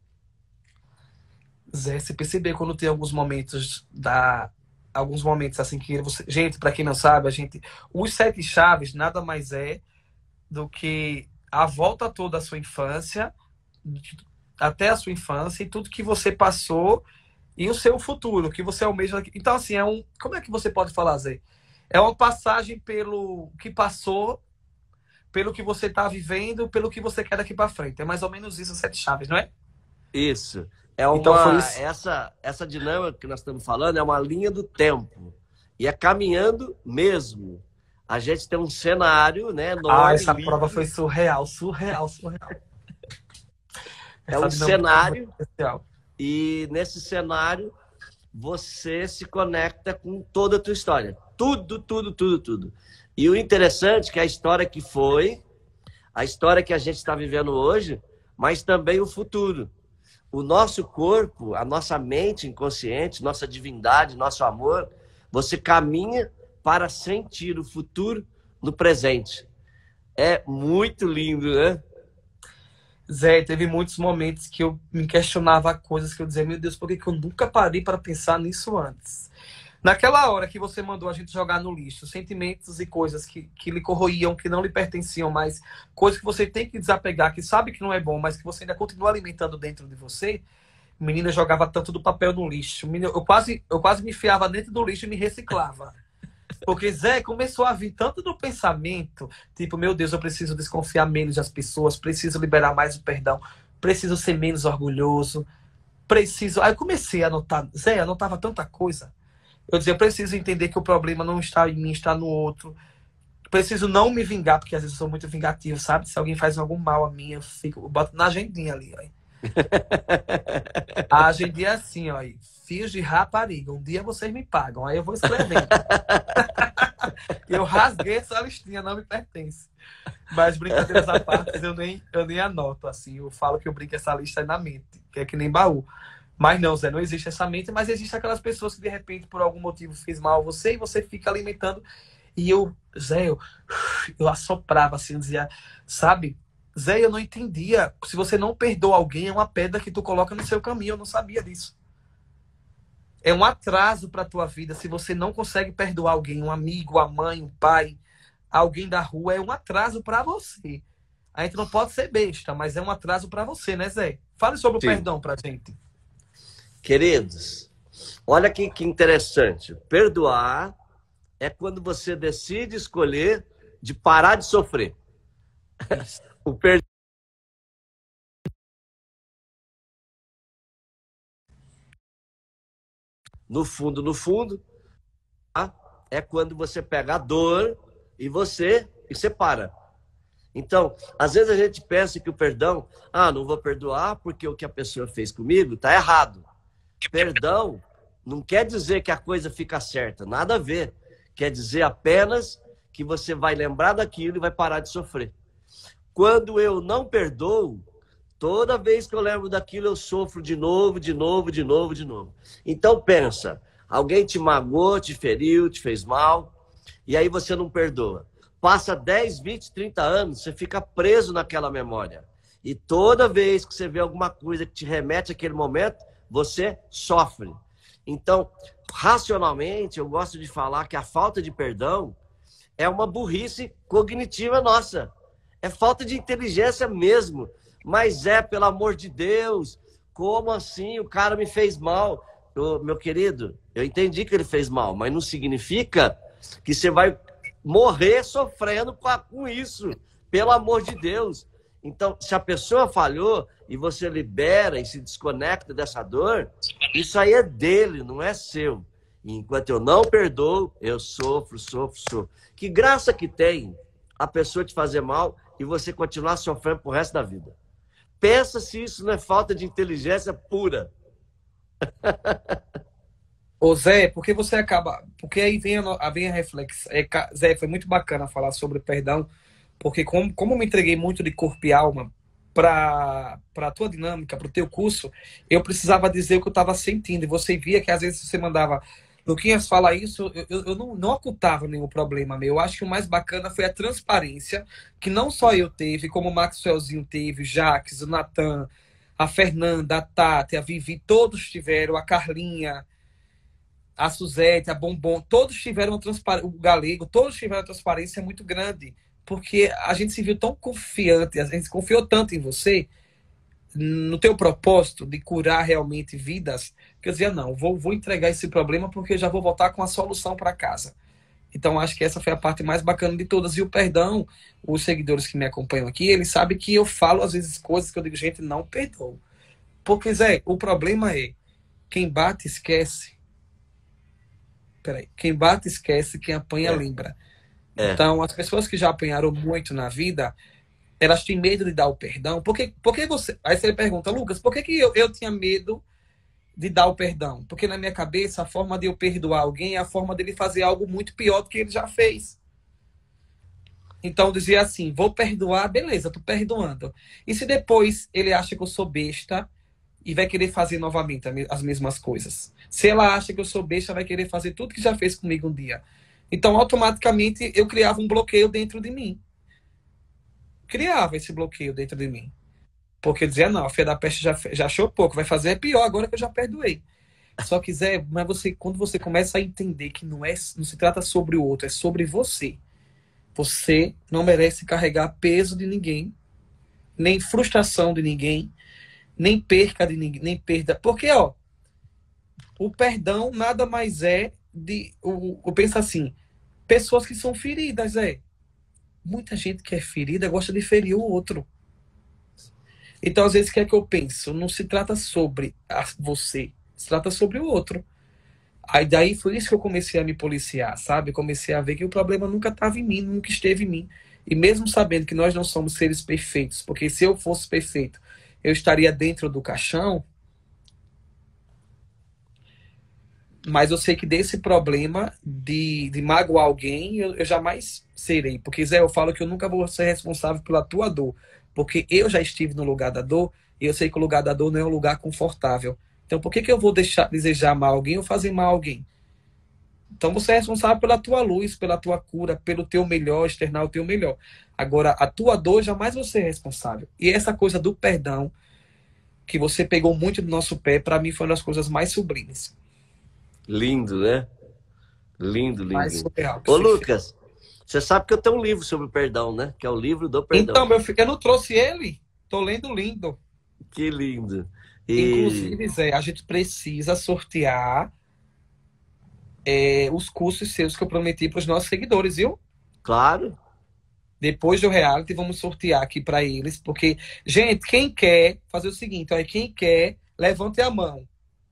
Zé, você percebeu quando tem alguns momentos assim que você... Gente, para quem não sabe, os 7 chaves nada mais é do que a volta toda da sua infância, até a sua infância e tudo que você passou e o seu futuro, que você almeja. Então, assim, como é que você pode falar, Zé? É uma passagem pelo que passou, pelo que você está vivendo, pelo que você quer daqui para frente. É mais ou menos isso, 7 chaves, não é? Isso. Então foi isso. Essa dinâmica que nós estamos falando é uma linha do tempo. E é caminhando mesmo. A gente tem um cenário, né? Essa prova foi surreal. É um cenário. E nesse cenário, você se conecta com toda a tua história. Tudo. E o interessante é que a história que foi, a história que a gente está vivendo hoje, mas também o futuro. O nosso corpo, a nossa mente inconsciente, nossa divindade, nosso amor, você caminha para sentir o futuro no presente. É muito lindo, né? Zé, teve muitos momentos que eu me questionava coisas que eu dizia, meu Deus, por que eu nunca parei para pensar nisso antes? Naquela hora que você mandou a gente jogar no lixo, sentimentos e coisas que lhe corroíam, que não lhe pertenciam mais, coisas que você tem que desapegar, que sabe que não é bom, mas que você ainda continua alimentando dentro de você, menina, eu jogava tanto do papel no lixo. Menina, eu quase me enfiava dentro do lixo e me reciclava. Porque, Zé, começou a vir tanto do pensamento, tipo, meu Deus, eu preciso desconfiar menos das pessoas, preciso liberar mais o perdão, preciso ser menos orgulhoso, preciso... Aí eu comecei a anotar, Zé, anotava tanta coisa. Eu dizia, eu preciso entender que o problema não está em mim, está no outro. Preciso não me vingar, porque às vezes eu sou muito vingativo, sabe? Se alguém faz algum mal a mim, eu boto na agendinha ali, ó. A agendinha é assim, ó. Fios de rapariga, um dia vocês me pagam. Aí eu vou escrevendo. Eu rasguei essa listinha, não me pertence. Mas brincadeiras à parte, eu nem anoto, assim. Eu falo que eu brinco essa lista na mente, que é que nem baú. Mas não, Zé, não existe essa mente, mas existe aquelas pessoas que de repente, por algum motivo, fez mal a você e você fica alimentando. E Zé, eu assoprava assim, eu dizia, sabe, Zé, eu não entendia. Se você não perdoa alguém, é uma pedra que tu coloca no seu caminho. Eu não sabia disso. É um atraso para a tua vida. Se você não consegue perdoar alguém, um amigo, a mãe, um pai, alguém da rua, é um atraso para você. A gente não pode ser besta, mas é um atraso para você, né, Zé? Fale sobre o perdão pra gente. Queridos, Olha que interessante. Perdoar é quando você decide escolher de parar de sofrer. O perdão, no fundo, tá? É quando você pega a dor e você para. Então, às vezes a gente pensa que o perdão, não vou perdoar porque o que a pessoa fez comigo está errado. Perdão não quer dizer que a coisa fica certa, nada a ver. Quer dizer apenas que você vai lembrar daquilo e vai parar de sofrer. Quando eu não perdoo, toda vez que eu lembro daquilo, eu sofro de novo, de novo, de novo, de novo. Então pensa, alguém te magoou, te feriu, te fez mal, e aí você não perdoa. Passa 10, 20, 30 anos, você fica preso naquela memória. E toda vez que você vê alguma coisa que te remete àquele momento, você sofre. Então, racionalmente, eu gosto de falar que a falta de perdão é uma burrice cognitiva nossa. É falta de inteligência mesmo. Mas pelo amor de Deus, como assim? O cara me fez mal. Meu querido, eu entendi que ele fez mal, mas não significa que você vai morrer sofrendo com isso. Pelo amor de Deus. Então, se a pessoa falhou e você libera e se desconecta dessa dor, isso aí é dele, não é seu. E enquanto eu não perdoo, eu sofro, sofro, sofro. Que graça que tem a pessoa te fazer mal e você continuar sofrendo pro resto da vida. Pensa se isso não é falta de inteligência pura. Ô Zé, porque você acaba. Porque aí vem a reflexão. Zé, foi muito bacana falar sobre perdão, porque como eu me entreguei muito de corpo e alma para a tua dinâmica, para o teu curso, eu precisava dizer o que eu estava sentindo. E você via que às vezes você mandava, Luquinhas, fala isso, eu não ocultava nenhum problema meu. Eu acho que o mais bacana foi a transparência, que não só eu teve, como o Maxwellzinho teve, o Jaques, o Natan, a Fernanda, a Tati, a Vivi, todos tiveram, a Carlinha, a Suzete, a Bombom, todos tiveram uma transparência, o Galego, todos tiveram uma transparência muito grande, porque a gente se viu tão confiante, a gente confiou tanto em você, no teu propósito de curar realmente vidas, que eu dizia, não, vou entregar esse problema porque eu já vou voltar com a solução para casa. Então, acho que essa foi a parte mais bacana de todas. E o perdão, os seguidores que me acompanham aqui, eles sabem que eu falo, às vezes, coisas que eu digo, gente, não perdoa. Porque, Zé, o problema é, quem bate, esquece. Peraí, quem bate, esquece, quem apanha, lembra. Então, as pessoas que já apanharam muito na vida, elas têm medo de dar o perdão. Por que você... Aí você pergunta, Lucas, por que eu tinha medo de dar o perdão? Porque na minha cabeça, a forma de eu perdoar alguém é a forma dele fazer algo muito pior do que ele já fez. Então, eu dizia assim, vou perdoar, beleza, tô perdoando. E se depois ele acha que eu sou besta e vai querer fazer novamente as mesmas coisas? Se ela acha que eu sou besta, vai querer fazer tudo que já fez comigo um dia. Então, automaticamente, eu criava um bloqueio dentro de mim. Criava esse bloqueio dentro de mim. Porque eu dizia, não, a filha da peste já achou pouco, vai fazer pior agora que eu já perdoei. Só que, Zé, mas quando você começa a entender que não se trata sobre o outro, é sobre você. Você não merece carregar peso de ninguém, nem frustração de ninguém, nem perca de ninguém, nem perda. Porque, o perdão nada mais é eu penso assim, pessoas que são feridas, muita gente que é ferida gosta de ferir o outro. Então, às vezes, o que é que eu penso? Não se trata sobre você, se trata sobre o outro. Aí daí foi isso que eu comecei a me policiar, sabe? Comecei a ver que o problema nunca estava em mim, nunca esteve em mim. E mesmo sabendo que nós não somos seres perfeitos, porque se eu fosse perfeito, eu estaria dentro do caixão. Mas eu sei que desse problema de magoar alguém, eu jamais serei. Porque, Zé, eu falo que eu nunca vou ser responsável pela tua dor. Porque eu já estive no lugar da dor, e eu sei que o lugar da dor não é um lugar confortável. Então, por que eu vou desejar mal a alguém ou fazer mal a alguém? Então, você é responsável pela tua luz, pela tua cura, pelo teu melhor, externar o teu melhor. Agora, a tua dor, jamais você é responsável. E essa coisa do perdão, que você pegou muito do nosso pé, para mim foi uma das coisas mais sublimes. Lindo, né? Lindo, lindo. Mais surreal. Ô, Lucas, você sabe que eu tenho um livro sobre o perdão, né? Que é o livro do perdão. Então, meu filho, eu não trouxe ele. Tô lendo lindo. Que lindo. E, Inclusive, Zé, a gente precisa sortear os cursos seus que eu prometi para os nossos seguidores, viu? claro. Depois do reality, vamos sortear aqui para eles, porque, gente, quem quer fazer o seguinte, ó, quem quer, levante a mão.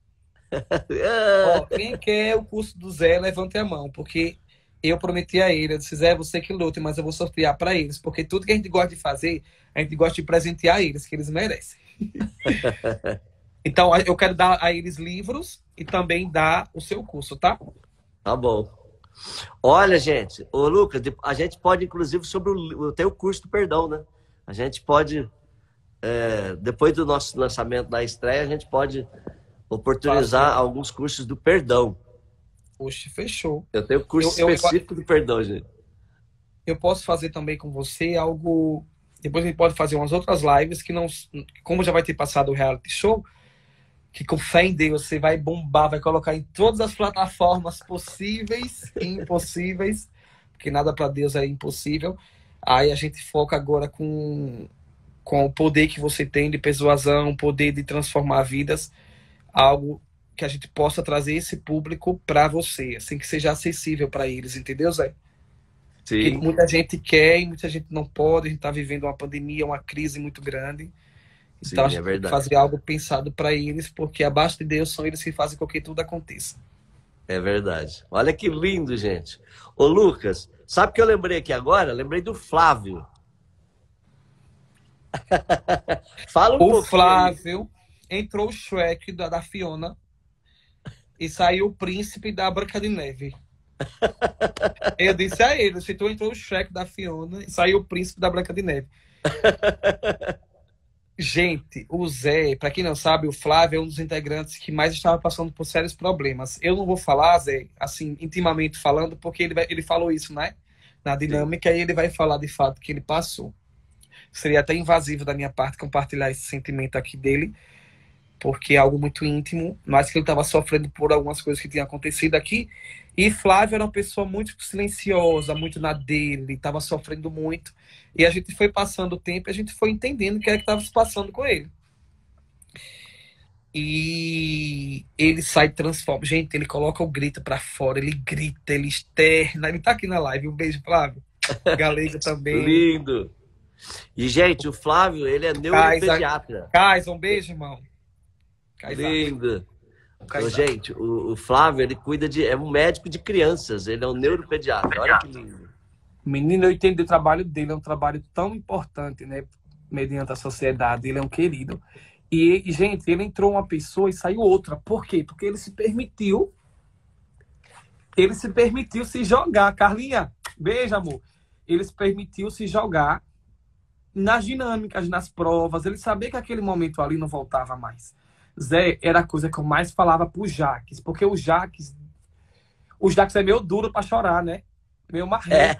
Ó, quem quer o curso do Zé, levante a mão, porque eu prometi a ele, eu disse, Zé, você que lute, mas eu vou sortear para eles, porque tudo que a gente gosta de fazer, a gente gosta de presentear eles, que eles merecem. Então, eu quero dar a eles livros e também dar o seu curso, tá? Tá bom. Olha, gente, ô Lucas, a gente pode, inclusive, sobre o teu curso do perdão, né? A gente pode, depois do nosso lançamento da estreia, a gente pode oportunizar alguns cursos do perdão. Poxa, fechou. Eu tenho curso específico do perdão, gente. Eu posso fazer também com você algo. Depois a gente pode fazer umas outras lives que não. Como já vai ter passado o reality show, que com fé em Deus você vai bombar, vai colocar em todas as plataformas possíveis e impossíveis, porque nada para Deus é impossível. Aí a gente foca agora com o poder que você tem de persuasão, poder de transformar vidas, algo que a gente possa trazer esse público para você, assim que seja acessível para eles, entendeu, Zé? Porque Sim, muita gente quer e muita gente não pode, a gente está vivendo uma pandemia, uma crise muito grande. Então a sim, é gente tem que verdade. fazer algo pensado para eles, porque abaixo de Deus são eles que fazem com que tudo aconteça. É verdade. Olha que lindo, gente. Ô, Lucas, sabe o que eu lembrei aqui agora? Lembrei do Flávio. Fala um O pouquinho aí. Flávio entrou o Shrek da Fiona e saiu o príncipe da Branca de Neve. Eu disse a ele, se tu entrou o Shrek da Fiona e saiu o príncipe da Branca de Neve. Gente, o Zé, para quem não sabe, o Flávio é um dos integrantes que mais estava passando por sérios problemas. Eu não vou falar, Zé, assim, intimamente falando, porque ele falou isso, né? Na Sim. dinâmica, e ele vai falar de fato que ele passou. Seria até invasivo da minha parte compartilhar esse sentimento aqui dele, porque é algo muito íntimo, mas que ele estava sofrendo por algumas coisas que tinham acontecido aqui. E Flávio era uma pessoa muito silenciosa, muito na dele, estava sofrendo muito. E a gente foi passando o tempo e a gente foi entendendo o que era que estava se passando com ele. E ele sai transforma. Gente, ele coloca o grito para fora, ele grita, ele externa. Ele tá aqui na live. Um beijo, Flávio. Galego também. Lindo. E, gente, o Flávio, ele é Kaisa, neuropediatra. Kaisa, um beijo, irmão. Kaisa. Lindo. Ô, Kaisa. gente, o Flávio, ele cuida de... É um médico de crianças. Ele é um neuropediatra. Olha que lindo. Menino, eu entendo o trabalho dele, é um trabalho tão importante, né? Mediante a sociedade, ele é um querido. E, gente, ele entrou uma pessoa e saiu outra. Por quê? Porque ele se permitiu se jogar. Carlinha, beijo, amor. Ele se permitiu se jogar nas dinâmicas, nas provas. Ele sabia que aquele momento ali não voltava mais. Zé, era a coisa que eu mais falava pro Jaques, porque o Jaques é meio duro para chorar, né? Meio marrento.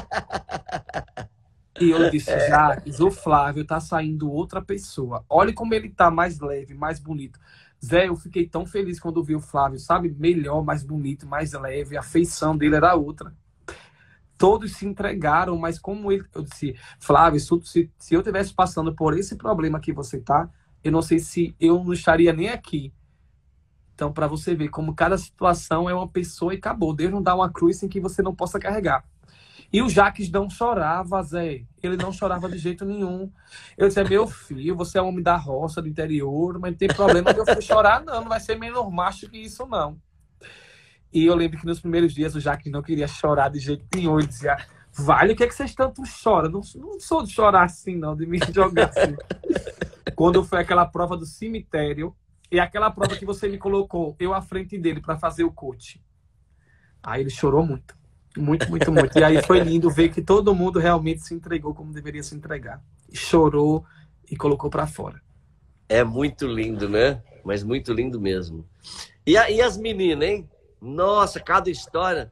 E eu disse, Jaques, o Flávio tá saindo outra pessoa. Olha como ele tá mais leve, mais bonito. Zé, eu fiquei tão feliz quando vi o Flávio, sabe? Melhor, mais bonito, mais leve. A feição dele era outra. Todos se entregaram, mas como ele... Eu disse, Flávio, se eu tivesse passando por esse problema que você tá, eu não sei se eu não estaria nem aqui. Então, para você ver como cada situação é uma pessoa e acabou. Deus não dá uma cruz em que você não possa carregar. E o Jaques não chorava, Zé. Ele não chorava de jeito nenhum. Eu disse, meu filho, você é homem da roça, do interior, mas não tem problema de eu for chorar, não. Não vai ser menos macho que isso, não. E eu lembro que nos primeiros dias o Jaques não queria chorar de jeito nenhum. Ele dizia, vale, o que é que vocês tanto choram? Não sou de chorar assim, não, de me jogar assim. Quando foi aquela prova do cemitério, e aquela prova que você me colocou, eu à frente dele para fazer o coach. Aí ele chorou muito. Muito, muito, muito. E aí foi lindo ver que todo mundo realmente se entregou como deveria se entregar. Chorou e colocou para fora. É muito lindo, né? Mas muito lindo mesmo. E as meninas, hein? Nossa, cada história.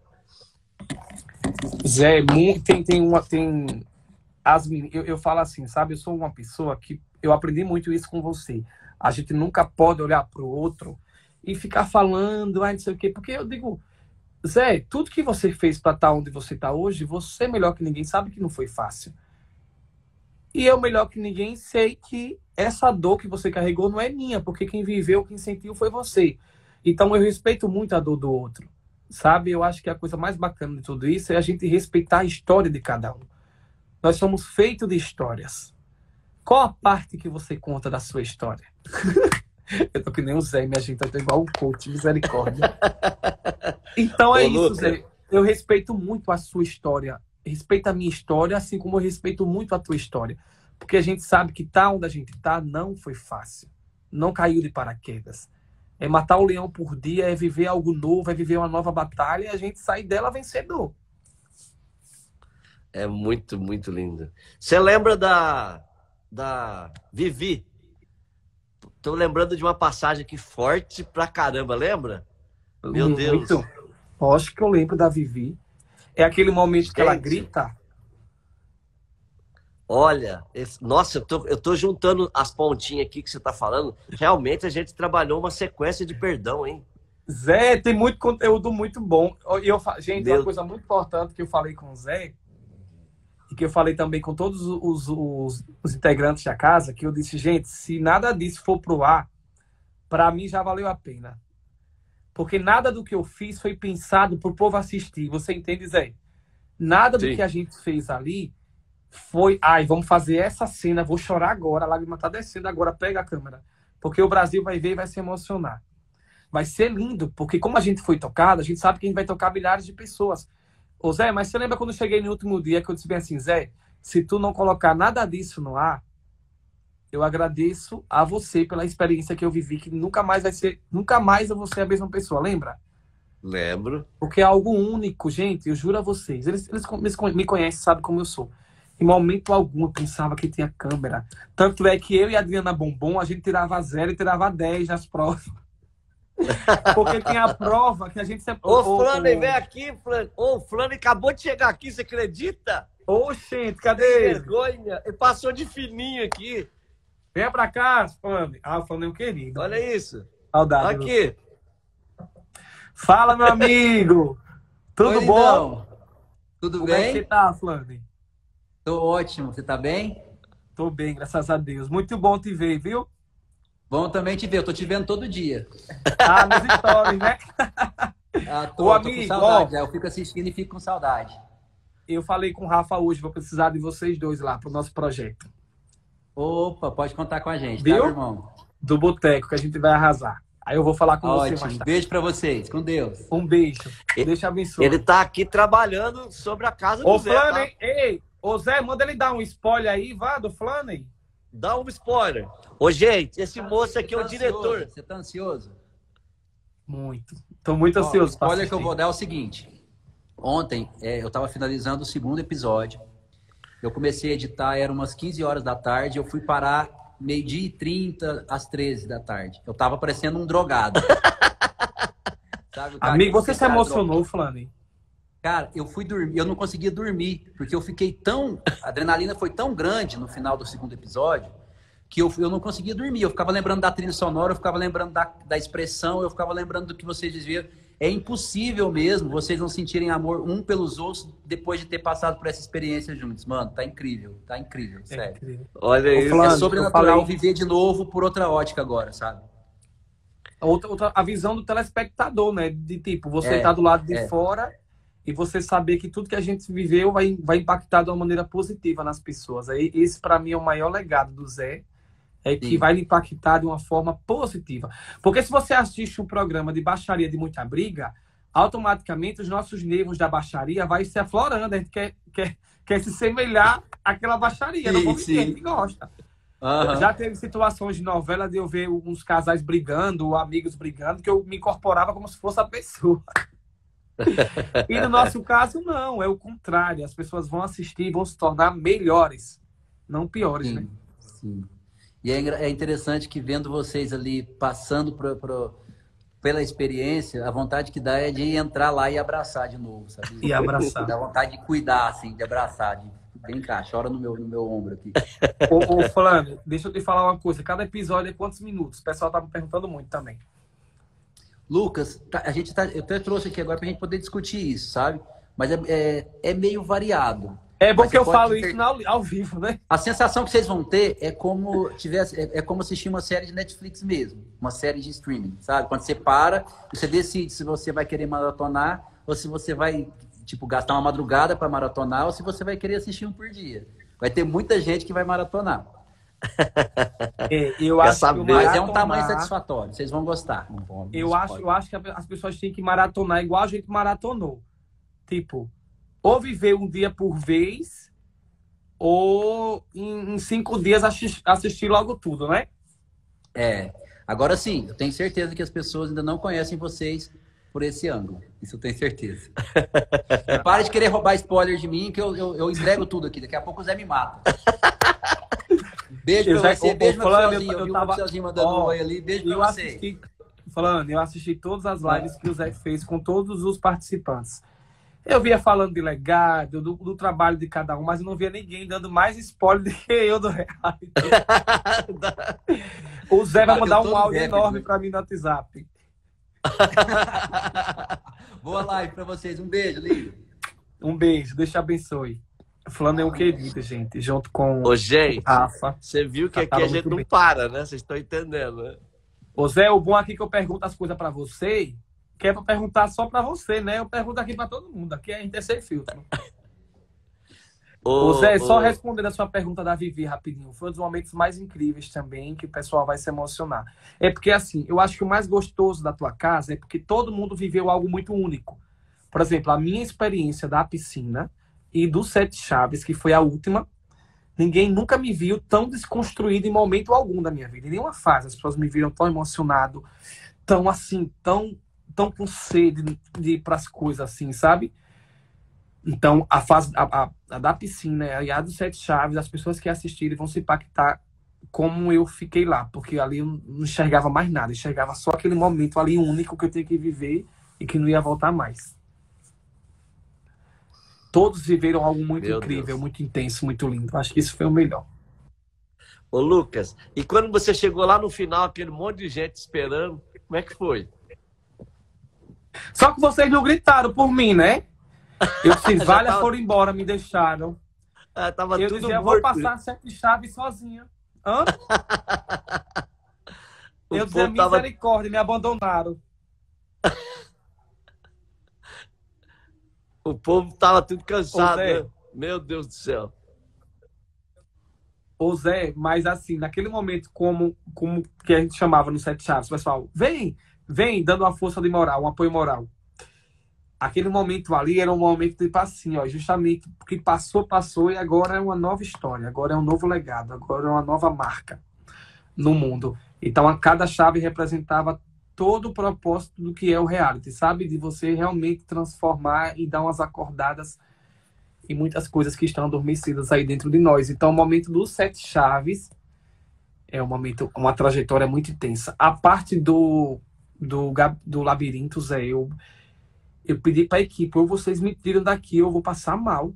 Zé, tem as meninas, eu falo assim, sabe? Eu sou uma pessoa que eu aprendi muito isso com você. A gente nunca pode olhar para o outro e ficar falando, não sei o quê, porque eu digo, Zé, tudo que você fez para estar onde você está hoje, você melhor que ninguém sabe que não foi fácil. E eu, melhor que ninguém, sei que essa dor que você carregou não é minha, porque quem viveu, quem sentiu foi você. Então eu respeito muito a dor do outro, sabe? Eu acho que a coisa mais bacana de tudo isso é a gente respeitar a história de cada um. Nós somos feitos de histórias. Qual a parte que você conta da sua história? Eu tô que nem o Zé, minha gente, eu tô igual um coach, misericórdia. Então é isso, Zé. Eu respeito muito a sua história. Respeita a minha história, assim como eu respeito muito a tua história. Porque a gente sabe que tá onde a gente tá não foi fácil. Não caiu de paraquedas. É matar o leão por dia, é viver algo novo, é viver uma nova batalha e a gente sair dela vencedor. É muito, muito lindo. Você lembra da Vivi? Tô lembrando de uma passagem aqui forte pra caramba, lembra? Meu Deus. Muito. Acho que eu lembro da Vivi. É aquele momento que ela grita. Olha, nossa, eu tô juntando as pontinhas aqui que você tá falando. Realmente a gente trabalhou uma sequência de perdão, hein? Zé, tem muito conteúdo muito bom. Gente, uma coisa muito importante que eu falei com o Zé, e que eu falei também com todos os integrantes da casa, que eu disse, gente, se nada disso for pro ar, para mim já valeu a pena. Porque nada do que eu fiz foi pensado pro povo assistir. Você entende, Zé? Nada do que a gente fez ali foi, vamos fazer essa cena, vou chorar agora, a lágrima tá descendo agora, pega a câmera. Porque o Brasil vai ver e vai se emocionar. Vai ser lindo, porque como a gente foi tocado, a gente sabe que a gente vai tocar milhares de pessoas. Ô Zé, mas você lembra quando eu cheguei no último dia que eu disse bem assim, Zé, se tu não colocar nada disso no ar, eu agradeço a você pela experiência que eu vivi, que nunca mais eu vou ser a mesma pessoa, lembra? Lembro. Porque é algo único, gente, eu juro a vocês. Eles me conhecem, sabem como eu sou. Em momento algum eu pensava que tinha câmera. Tanto é que eu e a Adriana Bombom, a gente tirava 0 e tirava 10 nas provas. Porque tem a prova que a gente sempre... Ô, Flane, vem aqui, Flane. Ô, Flane acabou de chegar aqui, você acredita? Ô, gente, cadê ele? Ele? Vergonha. Ele passou de fininho aqui. Venha pra cá, Flane. O Flane é um querido. Olha isso. Saudade. Aqui. Fala, meu amigo. Tudo bom? Não. Tudo Como bem? Como é que você tá, Flane? Tô ótimo. Você tá bem? Tô bem, graças a Deus. Muito bom te ver, viu? Bom também te ver. Eu tô te vendo todo dia. Nos stories, né? Tô com saudade. Eu fico assistindo e fico com saudade. Eu falei com o Rafa hoje, vou precisar de vocês dois lá pro nosso projeto. Opa, pode contar com a gente, viu? Tá, meu irmão? Do Boteco, que a gente vai arrasar. Aí eu vou falar com você mais tarde. Beijo pra vocês. Com Deus. Um beijo. Deus te abençoe. Ele tá aqui trabalhando sobre a casa do Zé, Flane, tá? Ei, ô Zé, manda ele dar um spoiler aí, vá, do Flane. Dá um spoiler. Ô, gente, esse moço aqui é o diretor. Você tá ansioso? Muito. Tô muito ansioso. O spoiler que eu vou dar é o seguinte. Ontem, eu tava finalizando o 2º episódio. Eu comecei a editar, eram umas 15 horas da tarde. Eu fui parar 12h30 às 13 da tarde. Eu tava parecendo um drogado. Sabe, amigo, você se emocionou, Flane? Cara, eu fui dormir, eu não conseguia dormir, porque eu fiquei tão... A adrenalina foi tão grande no final do 2º episódio, que eu não conseguia dormir. Eu ficava lembrando da trilha sonora, eu ficava lembrando da expressão, eu ficava lembrando do que vocês diziam. É impossível mesmo vocês não sentirem amor um pelos outros depois de ter passado por essa experiência juntos. Mano, tá incrível, sério. Incrível. Olha isso. Flane, é sobrenatural viver de novo por outra ótica agora, sabe? A visão do telespectador, né? De tipo, você tá do lado de fora e você saber que tudo que a gente viveu vai impactar de uma maneira positiva nas pessoas. Aí, esse, para mim, é o maior legado do Zé. Que vai lhe impactar de uma forma positiva. Porque se você assiste um programa de baixaria de muita briga, automaticamente os nossos nervos da baixaria vai se aflorando. A gente quer se semelhar àquela baixaria. Não vamos ver, a gente gosta. Uhum. Já teve situações de novela de eu ver uns casais brigando, ou amigos brigando, que eu me incorporava como se fosse a pessoa. E no nosso caso, não. É o contrário. As pessoas vão assistir e vão se tornar melhores, não piores, né? Sim. E é interessante que vendo vocês ali passando pela experiência, a vontade que dá é de entrar lá e abraçar de novo, sabe? E abraçar. Dá vontade de cuidar, assim, de abraçar, vem cá, chora no meu ombro aqui. Ô, Flane, deixa eu te falar uma coisa. Cada episódio é quantos minutos? O pessoal tá me perguntando muito também. Lucas, eu até trouxe aqui agora pra gente poder discutir isso, sabe? Mas é meio variado. É bom Mas que você eu pode falo ter- isso ao vivo, né? A sensação que vocês vão ter é como assistir uma série de Netflix mesmo, uma série de streaming, sabe? Quando você para, você decide se você vai querer maratonar ou se você vai, tipo, gastar uma madrugada para maratonar ou se você vai querer assistir um por dia. Vai ter muita gente que vai maratonar, Eu Quer acho que o saber? mas é um tamanho maratonar, satisfatório. Vocês vão gostar. Não vão- não eu spoiler. acho que as pessoas têm que maratonar igual a gente maratonou. Tipo, ou viver um dia por vez, ou em 5 dias assistir logo tudo, né? É. Agora sim, eu tenho certeza que as pessoas ainda não conhecem vocês por esse ângulo. Isso eu tenho certeza. E para de querer roubar spoiler de mim, que eu entrego tudo aqui. Daqui a pouco o Zé me mata. Beijo pra você, beijo pro Celzinho. Eu vi o Celzinho mandando um oi ali. Beijo pra você. Eu assisti todas as lives que o Zé fez com todos os participantes. Eu via falando de legado, do trabalho de cada um, mas eu não via ninguém dando mais spoiler do que eu do reality. O Zé vai mandar um áudio enorme para mim no WhatsApp. Boa live pra vocês. Um beijo, lindo. Um beijo, Deus te abençoe. Fulano é um querido, gente, junto com Ô, gente, o Rafa. você viu que aqui Trataram a gente muito não bem. para, né? Vocês estão entendendo, né? Ô Zé, o bom aqui que eu pergunto as coisas para você, que é para perguntar só para você, né? Eu pergunto aqui para todo mundo. Aqui a gente é sem filtro. Ô Zé, só respondendo a sua pergunta da Vivi rapidinho. Foi um dos momentos mais incríveis também, que o pessoal vai se emocionar. É porque, assim, eu acho que o mais gostoso da tua casa é porque todo mundo viveu algo muito único. Por exemplo, a minha experiência da piscina e do Sete Chaves, que foi a última, ninguém nunca me viu tão desconstruído em momento algum da minha vida. Em nenhuma fase as pessoas me viram tão emocionado, tão assim, tão com sede de ir para as coisas assim, sabe? Então, a fase a da piscina e a do Sete Chaves, as pessoas que assistirem vão se impactar como eu fiquei lá, porque ali eu não enxergava mais nada, enxergava só aquele momento ali único que eu tinha que viver e que não ia voltar mais. Todos viveram algo muito Meu incrível, Deus. muito intenso, muito lindo. Acho que isso foi o melhor. Ô, Lucas, e quando você chegou lá no final, aquele monte de gente esperando, como é que foi? Só que vocês não gritaram por mim, né? Eu disse, Já Valha, tava- foram embora, me deixaram. Ah, tava Eu tudo dizia, eu vou morto. passar Sete Chaves sozinha. Hã? O Eu dizia, povo tava- misericórdia, me abandonaram. O povo tava tudo cansado, Ô, Zé. né? Meu Deus do céu. Ô Zé, mas assim, naquele momento, como que a gente chamava no Sete Chaves, pessoal, vem, dando uma força de moral, um apoio moral. Aquele momento ali era um momento de assim, ó, justamente porque passou e agora é uma nova história, agora é um novo legado, agora é uma nova marca no mundo. Então, a cada chave representava todo o propósito do que é o reality, sabe? De você realmente transformar e dar umas acordadas em muitas coisas que estão adormecidas aí dentro de nós. Então, o momento dos Sete Chaves é um momento, uma trajetória muito intensa. A parte do labirinto, Zé, eu pedi para a equipe, ou vocês me tiram daqui, eu vou passar mal.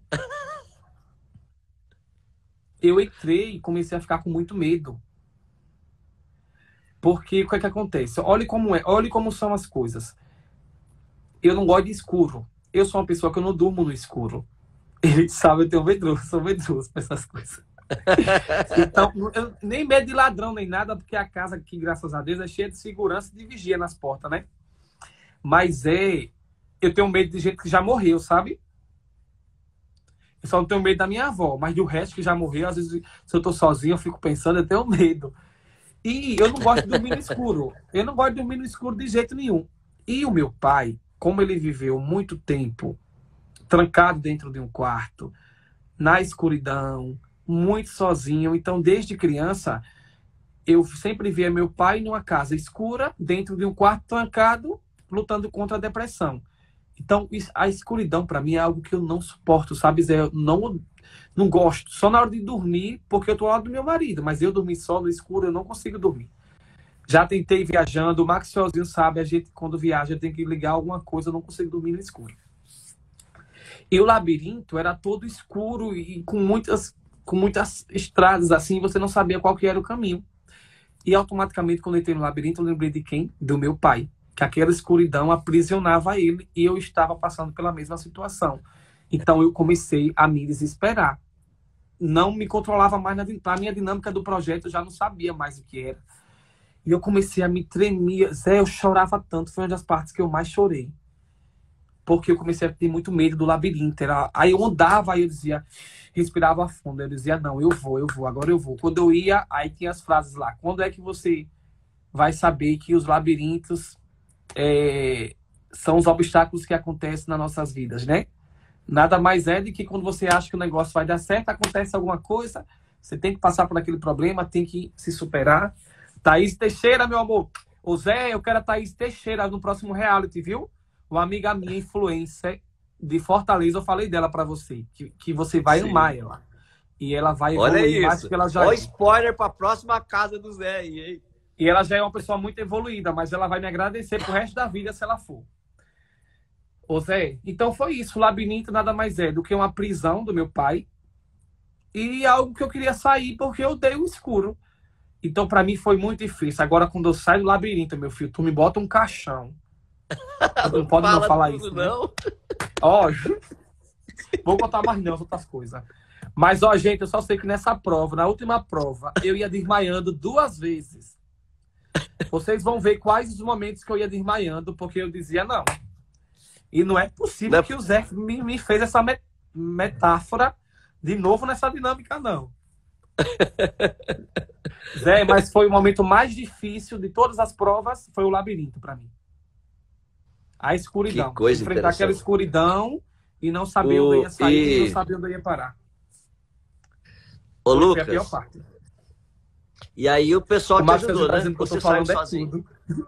Eu entrei e comecei a ficar com muito medo. Porque o que é que acontece? Olhe como são as coisas. Eu não gosto de escuro. Eu sou uma pessoa que eu não durmo no escuro. Ele sabe, sou medroso para essas coisas. Então, eu, nem medo de ladrão, nem nada, porque a casa aqui, graças a Deus, é cheia de segurança e de vigia nas portas, né? Mas eu tenho medo de gente que já morreu, sabe? Eu só não tenho medo da minha avó, mas do resto que já morreu, às vezes, se eu tô sozinho, eu fico pensando, eu tenho medo. E eu não gosto de dormir no escuro. Eu não gosto de dormir no escuro de jeito nenhum. E o meu pai, como ele viveu muito tempo trancado dentro de um quarto, na escuridão, muito sozinho, então desde criança eu sempre via meu pai numa casa escura, dentro de um quarto trancado, lutando contra a depressão. Então a escuridão para mim é algo que eu não suporto, sabe, Zé? Eu não gosto, só na hora de dormir, porque eu tô ao lado do meu marido, mas eu dormir só no escuro, eu não consigo dormir. Já tentei viajando, o Maxwellzinho sabe, a gente quando viaja tem que ligar alguma coisa, eu não consigo dormir no escuro. E o labirinto era todo escuro e com muitas estradas assim, você não sabia qual que era o caminho. E automaticamente, quando eu entrei no labirinto, eu lembrei de quem? Do meu pai. Que aquela escuridão aprisionava ele e eu estava passando pela mesma situação. Então eu comecei a me desesperar. Não me controlava mais na minha dinâmica do projeto, eu já não sabia mais o que era. E eu comecei a me tremer. Zé, eu chorava tanto, foi uma das partes que eu mais chorei. Porque eu comecei a ter muito medo do labirinto. Aí eu andava, aí eu dizia, respirava fundo. Eu dizia, não, eu vou, agora eu vou. Quando eu ia, aí tinha as frases lá. Quando é que você vai saber que os labirintos são os obstáculos que acontecem nas nossas vidas, né? Nada mais é do que quando você acha que o negócio vai dar certo, acontece alguma coisa, você tem que passar por aquele problema, tem que se superar. Thaís Teixeira, meu amor. Ô Zé, eu quero a Thaís Teixeira no próximo reality, viu? Uma amiga minha, influencer de Fortaleza, eu falei dela pra você, que você vai amar ela. E ela vai evoluir mais que ela já... Olha spoiler pra próxima casa do Zé aí, hein? E ela já é uma pessoa muito evoluída, mas ela vai me agradecer pro resto da vida se ela for. Ô Zé, então foi isso. O labirinto nada mais é do que uma prisão do meu pai e algo que eu queria sair porque eu odeio o escuro. Então, pra mim, foi muito difícil. Agora, quando eu saio do labirinto, meu filho, tu me bota um caixão. Não pode não falar isso, não. Né? Ó, vou botar mais não, outras coisas. Mas, ó, gente, eu só sei que nessa prova, na última prova, eu ia desmaiando 2 vezes. Vocês vão ver quais os momentos que eu ia desmaiando, porque eu dizia, não. E não é possível que o Zé me fez essa metáfora de novo nessa dinâmica, não. Zé, mas foi o momento mais difícil de todas as provas, foi o labirinto para mim. A escuridão. Que coisa enfrentar aquela escuridão e não saber onde eu ia sair e não saber onde eu ia parar. Ô, Lucas. Foi a pior parte. E aí o pessoal te ajudou, né? Você saiu sozinho.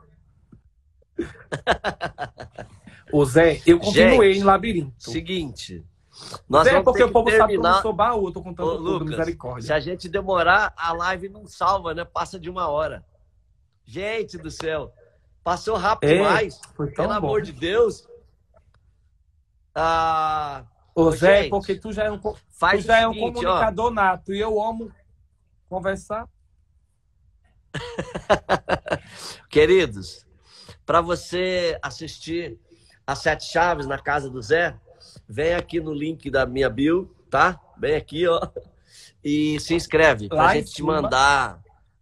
Ô Zé, eu continuei em labirinto. Seguinte. Nós Zé, porque o povo terminar... sabe que eu não sou baú, eu tô contando tudo, misericórdia. Se a gente demorar, a live não salva, né? Passa de 1 hora. Gente do céu. Passou rápido demais. Pelo amor de Deus. Ô Zé, gente, porque tu já é um comunicador nato e eu amo conversar. Queridos, para você assistir as 7 chaves na casa do Zé, vem aqui no link da minha bio, tá? Vem aqui, ó. E se inscreve pra gente te mandar.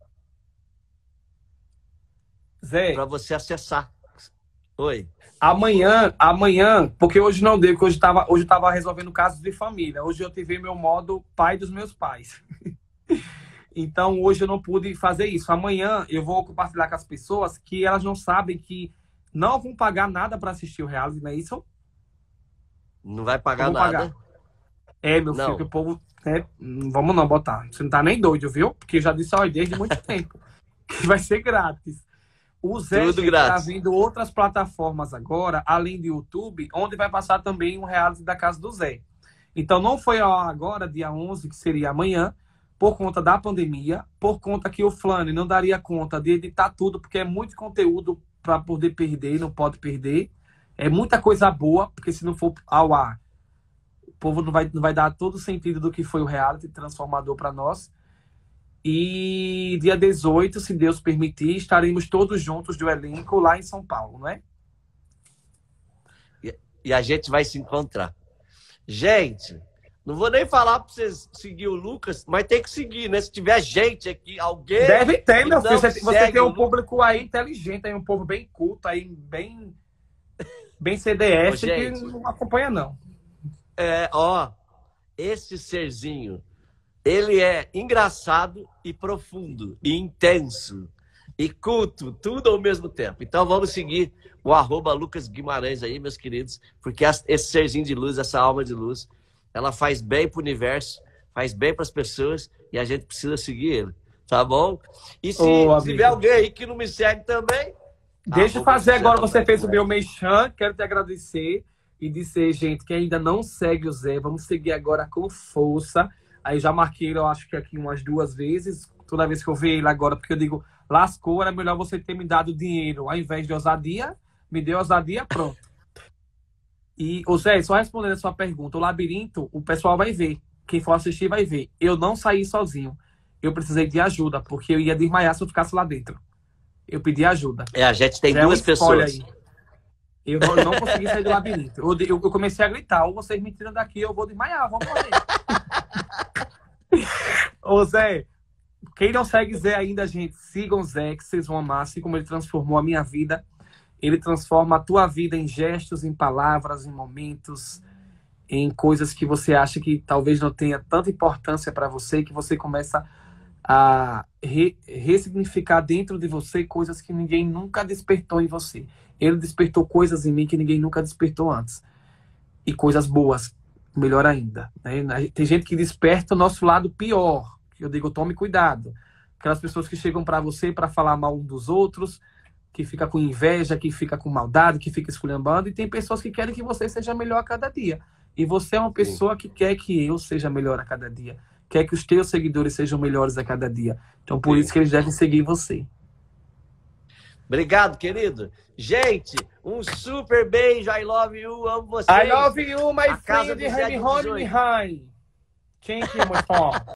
Zé, para você acessar. Oi. Amanhã, porque hoje não deu, porque hoje eu tava resolvendo casos de família. Hoje eu tive meu modo pai dos meus pais. Então, hoje eu não pude fazer isso. Amanhã eu vou compartilhar com as pessoas que elas não sabem que não vão pagar nada para assistir o reality, não é isso? Não vai pagar nada? Meu filho, que o povo... vamos não botar. Você não tá nem doido, viu? Porque eu já disse desde muito tempo que vai ser grátis. O Zé está vindo outras plataformas agora, além do YouTube, onde vai passar também um reality da casa do Zé. Então, não foi agora, dia 11, que seria amanhã, por conta da pandemia, por conta que o Flane não daria conta de editar tudo, porque é muito conteúdo para poder perder, não pode perder. É muita coisa boa, porque se não for ao ar, o povo não vai dar todo o sentido do que foi o reality transformador para nós. E dia 18, se Deus permitir, estaremos todos juntos do elenco lá em São Paulo, não é? E a gente vai se encontrar. Gente, não vou nem falar para vocês seguir o Lucas, mas tem que seguir, né? Se tiver gente aqui, alguém... Deve ter, meu filho. Você tem um público aí inteligente, aí um povo bem culto, aí bem CDF, que não acompanha, não. Esse serzinho, ele é engraçado e profundo, e intenso, e culto, tudo ao mesmo tempo. Então vamos seguir o @Lucas Guimarães aí, meus queridos, porque esse serzinho de luz, essa alma de luz, ela faz bem pro universo, faz bem para as pessoas, e a gente precisa seguir ele, tá bom? E se tiver alguém aí que não me segue também... Deixa eu fazer agora, você fez o meu merchan, quero te agradecer e dizer, gente, que ainda não segue o Zé, vamos seguir agora com força. Aí já marquei, eu acho que aqui umas 2 vezes, toda vez que eu ver ele agora, porque eu digo, lascou, era melhor você ter me dado dinheiro, ao invés de ousadia, me deu ousadia, pronto. E, Zé, só respondendo a sua pergunta, o labirinto, o pessoal vai ver, quem for assistir vai ver. Eu não saí sozinho, eu precisei de ajuda, porque eu ia desmaiar se eu ficasse lá dentro. Eu pedi ajuda. A gente tem 2 pessoas. Aí. Eu não consegui sair do labirinto. Eu comecei a gritar, ou vocês me tiram daqui, eu vou desmaiar, vou morrer. Ô Zé, quem não segue Zé ainda, gente, sigam Zé, que vocês vão amar, assim como ele transformou a minha vida. Ele transforma a tua vida em gestos, em palavras, em momentos, em coisas que você acha que talvez não tenha tanta importância para você, que você começa a ressignificar dentro de você coisas que ninguém nunca despertou em você. Ele despertou coisas em mim que ninguém nunca despertou antes. E coisas boas, melhor ainda, né? Tem gente que desperta o nosso lado pior. Eu digo, tome cuidado. Aquelas pessoas que chegam para você para falar mal um dos outros, que fica com inveja, que fica com maldade, que fica esculhambando. E tem pessoas que querem que você seja melhor a cada dia. E você é uma pessoa que quer que eu seja melhor a cada dia. Quer que os teus seguidores sejam melhores a cada dia. Então, por isso que eles devem seguir você. Obrigado, querido. Gente, um super beijo. I love you. Amo vocês. I love you, my A casa friend. do Zé de 18. Thank you, my friend.